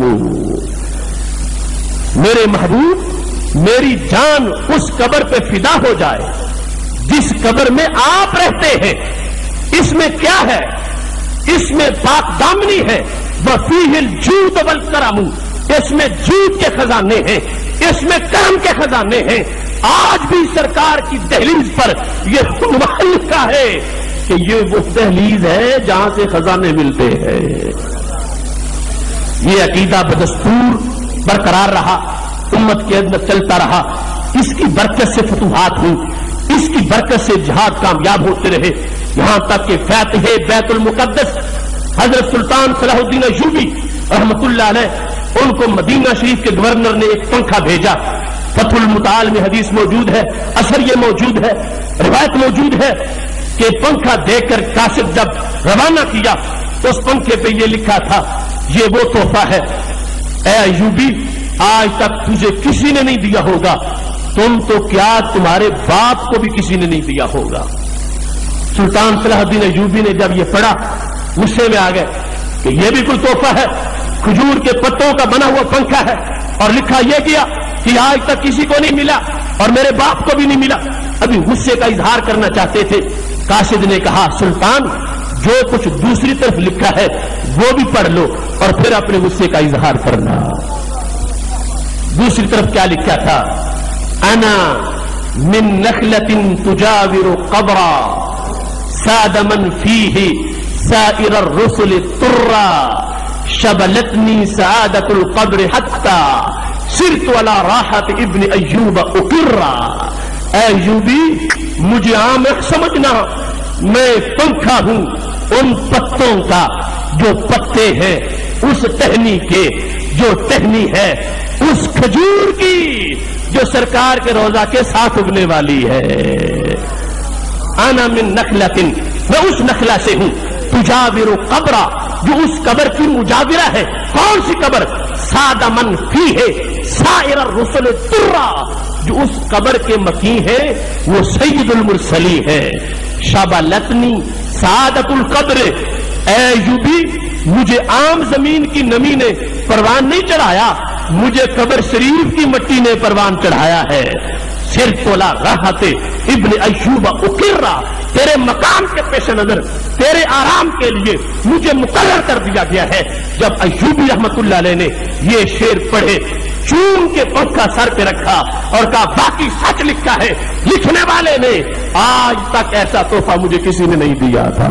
میرے محبوب میری جان اس قبر پہ فدا ہو جائے جس قبر میں آپ رہتے ہیں، اس میں کیا ہے؟ اس میں پاک دامنی ہے، وفیہ الجود والکرم، اس میں جود کے خزانے ہیں، اس میں کرم کے خزانے ہیں۔ آج بھی سرکار کی دہلیز پر یہ عنوان لکھا ہے کہ یہ وہ دہلیز ہے جہاں سے خزانے ملتے ہیں۔ یہ عقیدہ بدستور برقرار رہا، امت کے اندر چلتا رہا، اس کی برکت سے فتوحات ہوئی، اس کی برکت سے جہاد کامیاب ہوتے رہے، یہاں تک کہ فاتح بیت المقدس حضرت سلطان صلاح الدین ایوبی رحمت اللہ علیہ، ان کو مدینہ شریف کے گورنر نے ایک پنکھا بھیجا۔ فتح المتعال میں حدیث موجود ہے، اثر یہ موجود ہے، روایت موجود ہے کہ پنکھا دے کر قاصد جب روانہ کیا تو اس پنکھے پہ یہ لکھا تھا، یہ وہ تحفہ ہے اے ایوبی آج تک تجھے کسی نے نہیں دیا ہوگا، تم تو کیا تمہارے باپ کو بھی کسی نے نہیں دیا ہوگا۔ سلطان صلاح الدین ایوبی نے جب یہ پڑھا غصے میں آ گئے کہ یہ بھی کوئی تحفہ ہے، کھجور کے پتوں کا بنا ہوا پنکھا ہے، اور لکھا یہ گیا کہ آج تک کسی کو نہیں ملا اور میرے باپ کو بھی نہیں ملا۔ ابھی غصے کا اظہار کرنا چاہتے تھے، قاصد نے کہا سلطان جو کچھ دوسری طرف لکھا ہے وہ بھی پڑھ لو اور پھر اپنے غصے کا اظہار کرنا۔ دوسری طرف کیا لکھا تھا؟ انا من نخلۃ تجاور قبرا ساد من فیہ سائر الرسل طرا شبلتنی سعادت القبر حتی صرت علی راحت ابن ایوب اقرا۔ اے ایوبی مجھے عام سمجھنا، میں پنکھا ہوں ان پتوں کا جو پتے ہیں، اس ٹہنی کے جو ٹہنی ہے، اس کھجور کی جو سرکار کے روضہ کے ساتھ اگنے والی ہے۔ انا من نخلۃ، میں اس نخلا سے ہوں، تجاور قبرا، جو اس قبر کی مجاورہ ہے۔ کون سی قبر؟ ساد من فیہ سائر الرسل طرا، جو اس قبر کے مکی ہے وہ سید المرسلی ہے۔ شبلتنی سعادت القبر، اے ایوبی مجھے عام زمین کی نمی نے پروان نہیں چڑھایا، مجھے قبر شریف کی مٹی نے پروان چڑھایا ہے۔ سر تولا راحت ابن ایوب اقرا، تیرے مقام کے پیش نظر تیرے آرام کے لیے مجھے مقرر کر دیا گیا ہے۔ جب ایوبی رحمت اللہ علیہ نے یہ شعر پڑھے، چون کے پنکھا سر پہ رکھا اور کہا باقی سچ لکھا ہے، لکھنے والے نے آج تک ایسا تحفہ مجھے کسی نے نہیں دیا تھا۔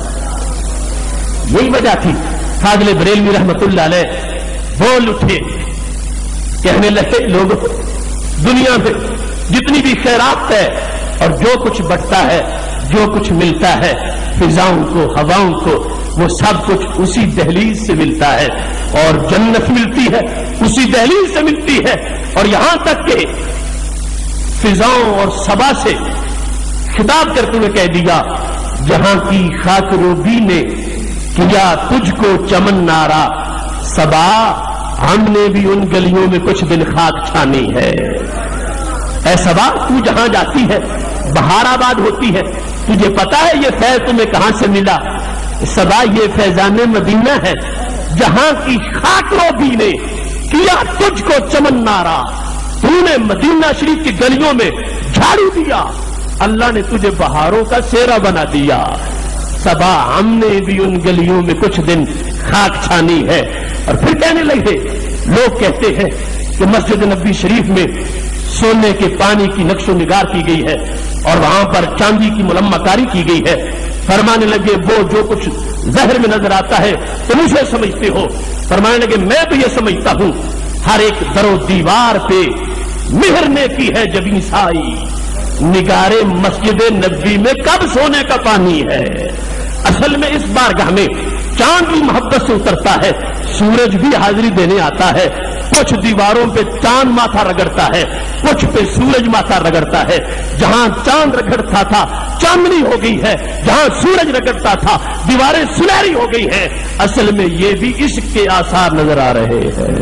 یہی وجہ تھی فاضل بریلوی رحمت اللہ علیہ بول اٹھے، کہنے لگے لوگ دنیا میں جتنی بھی خیرات ہے اور جو کچھ بٹتا ہے، جو کچھ ملتا ہے فضاؤں کو، ہواؤں کو، وہ سب کچھ اسی دہلیز سے ملتا ہے، اور جنت ملتی ہے اسی دہلیز سے ملتی ہے، اور یہاں تک کہ فضاؤں اور صبا سے خطاب کرتے ہوئے کہہ دیا جہاں کی خاک روبی نے کیا تجھ کو چمن نارا، صبا ہم نے بھی ان گلیوں میں کچھ دن خاک چھانی ہے۔ اے صبا تو جہاں جاتی ہے بہار آباد ہوتی ہے، تجھے پتا ہے یہ فیض تمہیں کہاں سے ملا؟ صبا یہ فیضان مدینہ ہے، جہاں کی خاک روبی نے کیا تجھ کو چمن نارا، تو نے مدینہ شریف کی گلیوں میں جھاڑو دیا، اللہ نے تجھے بہاروں کا سیرا بنا دیا۔ صبا ہم نے بھی ان گلیوں میں کچھ دن خاک چھانی ہے۔ اور پھر کہنے لگے لوگ کہتے ہیں کہ مسجد نبوی شریف میں سونے کے پانی کی نقش و نگار کی گئی ہے اور وہاں پر چاندی کی ملمہ کاری کی گئی ہے۔ فرمانے لگے وہ جو کچھ ظاہر میں نظر آتا ہے تم اسے سمجھتے ہو، فرمانے لگے میں بھی یہ سمجھتا ہوں ہر ایک در و دیوار پہ مہر نے کی ہے جبیں سائی، نگارے مسجد نبوی میں کب سونے کا پانی ہے۔ اصل میں اس بارگاہ میں چاند بھی محبت سے اترتا ہے، سورج بھی حاضری دینے آتا ہے، کچھ دیواروں پہ چاند ماتھا رگڑتا ہے، کچھ پہ سورج ماتھا رگڑتا ہے۔ جہاں چاند رگڑتا تھا چاندنی ہو گئی ہے، جہاں سورج رگڑتا تھا دیواریں سنہری ہو گئی ہیں۔ اصل میں یہ بھی عشق کے آثار نظر آ رہے ہیں۔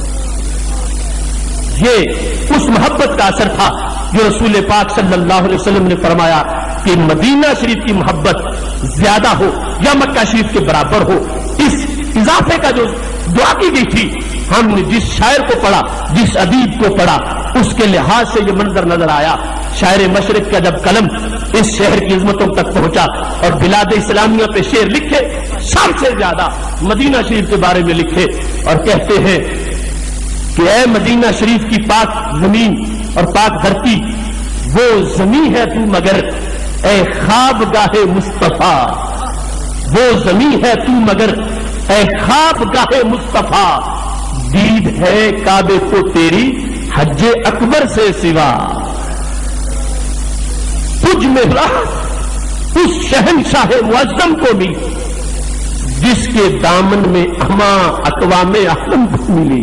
یہ اس محبت کا اثر تھا جو رسول پاک صلی اللہ علیہ وسلم نے فرمایا کہ مدینہ شریف کی محبت زیادہ ہو یا مکہ شریف کے برابر ہو، اس اضافے کا جو دعا کی گئی تھی، ہم نے جس شاعر کو پڑھا، جس ادیب کو پڑھا، اس کے لحاظ سے یہ منظر نظر آیا۔ شاعر مشرق کا جب قلم اس شہر کی عظمتوں تک پہنچا اور بلاد اسلامیہ پہ شعر لکھے، سب سے زیادہ مدینہ شریف کے بارے میں لکھے اور کہتے ہیں کہ اے مدینہ شریف کی پاک زمین اور پاک دھرتی، وہ زمین ہے تو مگر اے خواب گاہ مصطفیٰ، وہ زمین ہے تو مگر اے خواب گاہ مصطفیٰ، دید ہے کعبے کو تیری حج اکبر سے سوا تجھ میں راحت اس شہنشاہ معظم کو بھی جس کے دامن میں اما اقوام عالم کو ملی.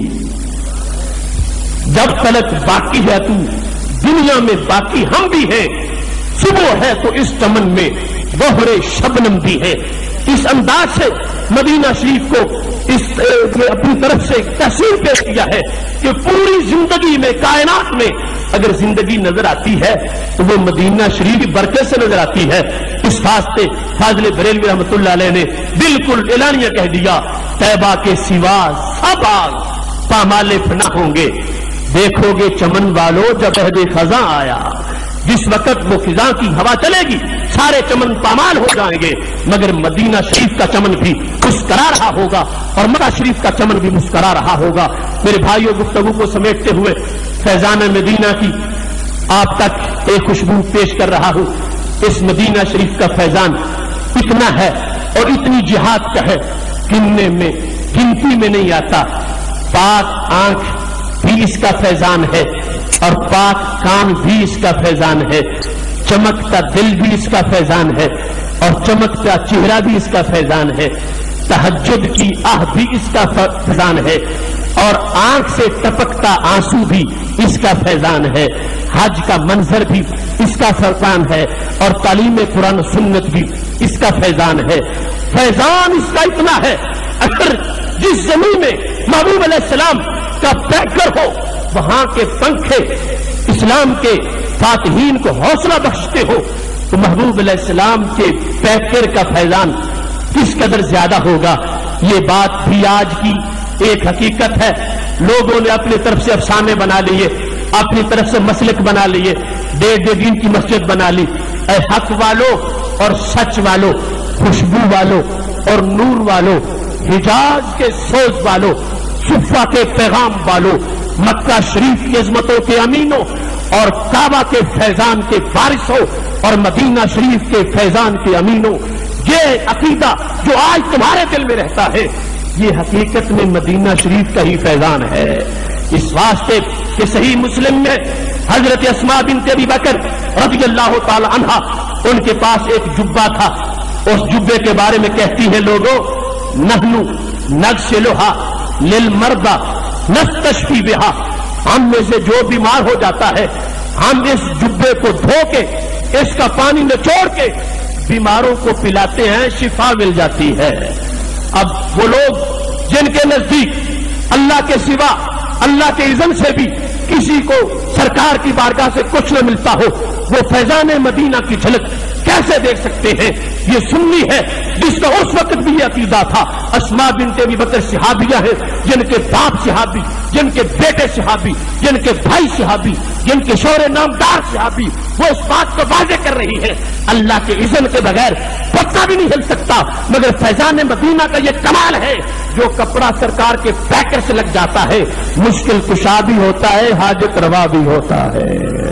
جب تلک باقی ہے تو دنیا میں باقی ہم بھی ہیں. صبح ہے تو اس چمن میں بہر شبنم بھی ہے. اس انداز سے مدینہ شریف کو اس اپنی طرف سے تحسین پیش کیا ہے کہ پوری زندگی میں کائنات میں اگر زندگی نظر آتی ہے تو وہ مدینہ شریف کی برکت سے نظر آتی ہے. اس واسطے فاضل بریلوی رحمۃ اللہ علیہ نے بالکل اعلانیہ کہہ دیا طیبہ کے سوا سب آگ پامال فنا ہوں گے. دیکھو گے چمن والوں جب عہد خزاں آیا جس وقت وہ خزاں کی ہوا چلے گی سارے چمن پامال ہو جائیں گے مگر مدینہ شریف کا چمن بھی مسکرا رہا ہوگا اور مکہ شریف کا چمن بھی مسکرا رہا ہوگا. میرے بھائیوں گفتگو کو سمیٹتے ہوئے فیضان مدینہ کی آپ تک ایک خوشبو پیش کر رہا ہوں. اس مدینہ شریف کا فیضان اتنا ہے اور اتنی جہاد کا ہے گننے میں گنتی میں نہیں آتا. پاک آنکھ بھی اس کا فیضان ہے اور پاک کان بھی اس کا فیضان ہے. چمکتا دل بھی اس کا فیضان ہے اور چمکتا چہرہ بھی اس کا فیضان ہے. تہجد کی آہ بھی اس کا فیضان ہے اور آنکھ سے ٹپکتا آنسو بھی اس کا فیضان ہے. حج کا منظر بھی اس کا فیضان ہے اور تعلیم قرآن و سنت بھی اس کا فیضان ہے. فیضان اس کا اتنا ہے اگر جس زمین میں محبوب علیہ السلام کا پیکر ہو وہاں کے پنکھے اسلام کے فاتحین کو حوصلہ بخشتے ہو تو محبوب علیہ السلام کے پیکر کا فیضان کس قدر زیادہ ہوگا. یہ بات بھی آج کی ایک حقیقت ہے. لوگوں نے اپنی طرف سے افسانے بنا لیے اپنی طرف سے مسلک بنا لیے ڈیڑھ ڈیڑھ دن کی مسجد بنا لی. اے حق والو اور سچ والو خوشبو والو اور نور والو حجاز کے سوز والو صفہ کے پیغام والو مکہ شریف کی عظمتوں کے امینوں اور کعبہ کے فیضان کے وارثوں اور مدینہ شریف کے فیضان کے امینوں یہ عقیدہ جو آج تمہارے دل میں رہتا ہے یہ حقیقت میں مدینہ شریف کا ہی فیضان ہے. اس واسطے کہ صحیح مسلم میں حضرت اسماء بنت ابی بکر رضی اللہ تعالی عنہا ان کے پاس ایک جبہ تھا. اس جبے کے بارے میں کہتی ہے لوگوں نحنو نغسلھا للمرضى نستشفی بہا. ہم میں سے جو بیمار ہو جاتا ہے ہم اس جبے کو دھو کے اس کا پانی نچوڑ کے بیماروں کو پلاتے ہیں شفا مل جاتی ہے. اب وہ لوگ جن کے نزدیک اللہ کے سوا اللہ کے اذن سے بھی کسی کو سرکار کی بارگاہ سے کچھ نہ ملتا ہو وہ فیضان مدینہ کی جھلک کیسے دیکھ سکتے ہیں. یہ سنی ہے جس کا اس وقت بھی یہ عقیدہ تھا. اسماء بنت ابی بکر صحابیہ ہے جن کے باپ صحابی جن کے بیٹے صحابی جن کے بھائی صحابی جن کے شوہر نامدار صحابی وہ اس بات کو واضح کر رہی ہے اللہ کے اذن کے بغیر پتا بھی نہیں ہل سکتا مگر فیضان مدینہ کا یہ کمال ہے جو کپڑا سرکار کے پیکر سے لگ جاتا ہے مشکل کشا بھی ہوتا ہے حاجت روا بھی ہوتا ہے.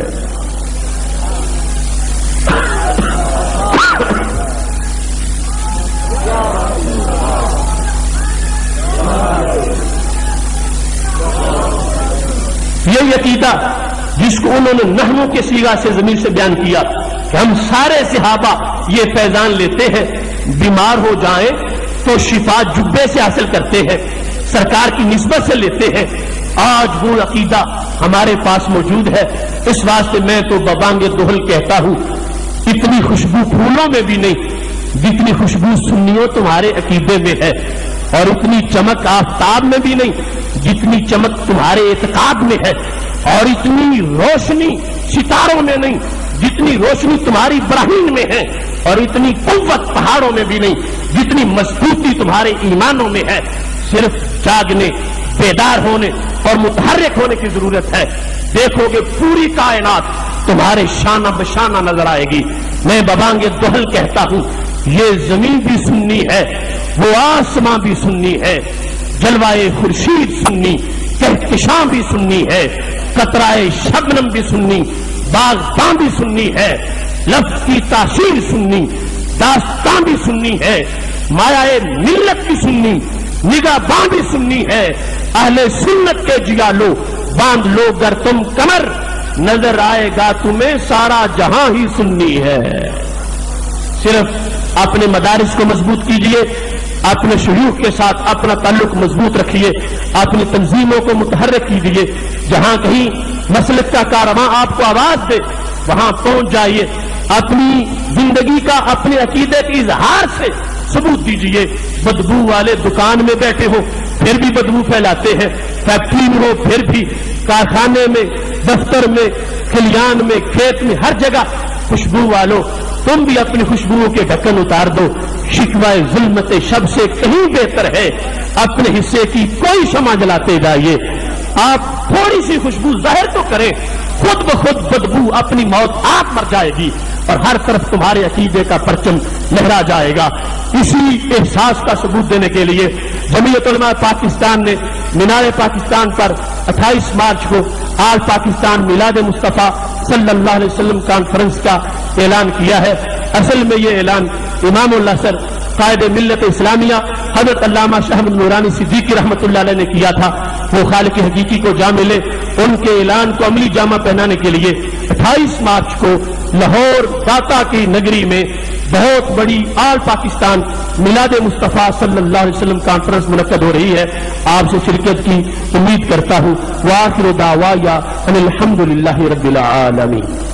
یہ عقیدہ جس کو انہوں نے نحووں کے سیغہ سے ضمیر سے بیان کیا کہ ہم سارے صحابہ یہ فیضان لیتے ہیں بیمار ہو جائیں تو شفا جبے سے حاصل کرتے ہیں سرکار کی نسبت سے لیتے ہیں. آج وہ عقیدہ ہمارے پاس موجود ہے. اس واسطے میں تو ببانگ دہل کہتا ہوں اتنی خوشبو پھولوں میں بھی نہیں جتنی خوشبو سنیوں تمہارے عقیدے میں ہے اور اتنی چمک آفتاب میں بھی نہیں جتنی چمک تمہارے اعتقاد میں ہے اور اتنی روشنی ستاروں میں نہیں جتنی روشنی تمہاری براہین میں ہے اور اتنی قوت پہاڑوں میں بھی نہیں جتنی مضبوطی تمہارے ایمانوں میں ہے. صرف جاگنے بیدار ہونے اور متحرک ہونے کی ضرورت ہے. دیکھو گے پوری کائنات تمہارے شانہ بشانہ نظر آئے گی. میں ببانگ دہل کہتا ہوں یہ زمین بھی سنی ہے وہ آسماں بھی سنی ہے جلوائے خورشید سنی کہکشاں بھی سنی ہے قطرائے شبنم بھی سنی باغباں بھی سنی ہے لفظ کی تاثیر سنی داستان بھی سنی ہے مایہ ملت بھی سنی نگاہ باں بھی سنی ہے. اہل سنت کے جیالو باندھ لو گر تم کمر، نظر آئے گا تمہیں سارا جہاں ہی سنی ہے۔ صرف اپنے مدارس کو مضبوط کیجئے، اپنے شیوخ کے ساتھ اپنا تعلق مضبوط رکھیے، اپنی تنظیموں کو متحرک کیجئے، جہاں کہیں مسلک کا کارواں آپ کو آواز دے وہاں پہنچ جائیے، اپنی زندگی کا اپنے عقیدے کے اظہار سے ثبوت دیجئے۔ بدبو والے دکان میں بیٹھے ہو پھر بھی بدبو پھیلاتے ہیں، فیکٹری میں ہو پھر بھی، کارخانے میں، دفتر میں، کھلیان میں، کھیت میں، ہر جگہ خوشبو والو تم بھی اپنی خوشبوؤں کے ڈھکن اتار دو۔ شکوہ ظلمت شب سے کہیں بہتر ہے اپنے حصے کی کوئی شمع جلاتے جائیے۔ آپ تھوڑی سی خوشبو ظاہر تو کریں، خود بخود بدبو اپنی موت آپ مر جائے گی اور ہر طرف تمہارے عقیدے کا پرچم لہرا جائے گا۔ اسی احساس کا ثبوت دینے کے لیے جمعیت علماء پاکستان نے مینار پاکستان پر اٹھائیس مارچ کو آل پاکستان میلاد مصطفیٰ صلی اللہ علیہ وسلم کانفرنس کا اعلان کیا ہے۔ اصل میں یہ اعلان امام اللہ سر قائد ملت اسلامیہ حضرت علامہ شاہ احمد نورانی صدیقی رحمۃ اللہ علیہ نے کیا تھا۔ وہ خالق حقیقی کو جا ملے، ان کے اعلان کو عملی جامہ پہنانے کے لیے اٹھائیس مارچ کو لاہور داتا کی نگری میں بہت بڑی آل پاکستان میلاد مصطفیٰ صلی اللہ علیہ وسلم کانفرنس منعقد ہو رہی ہے۔ آپ سے شرکت کی امید کرتا ہوں۔ وآخر دعوایا ان الحمد للہ رب العالمین۔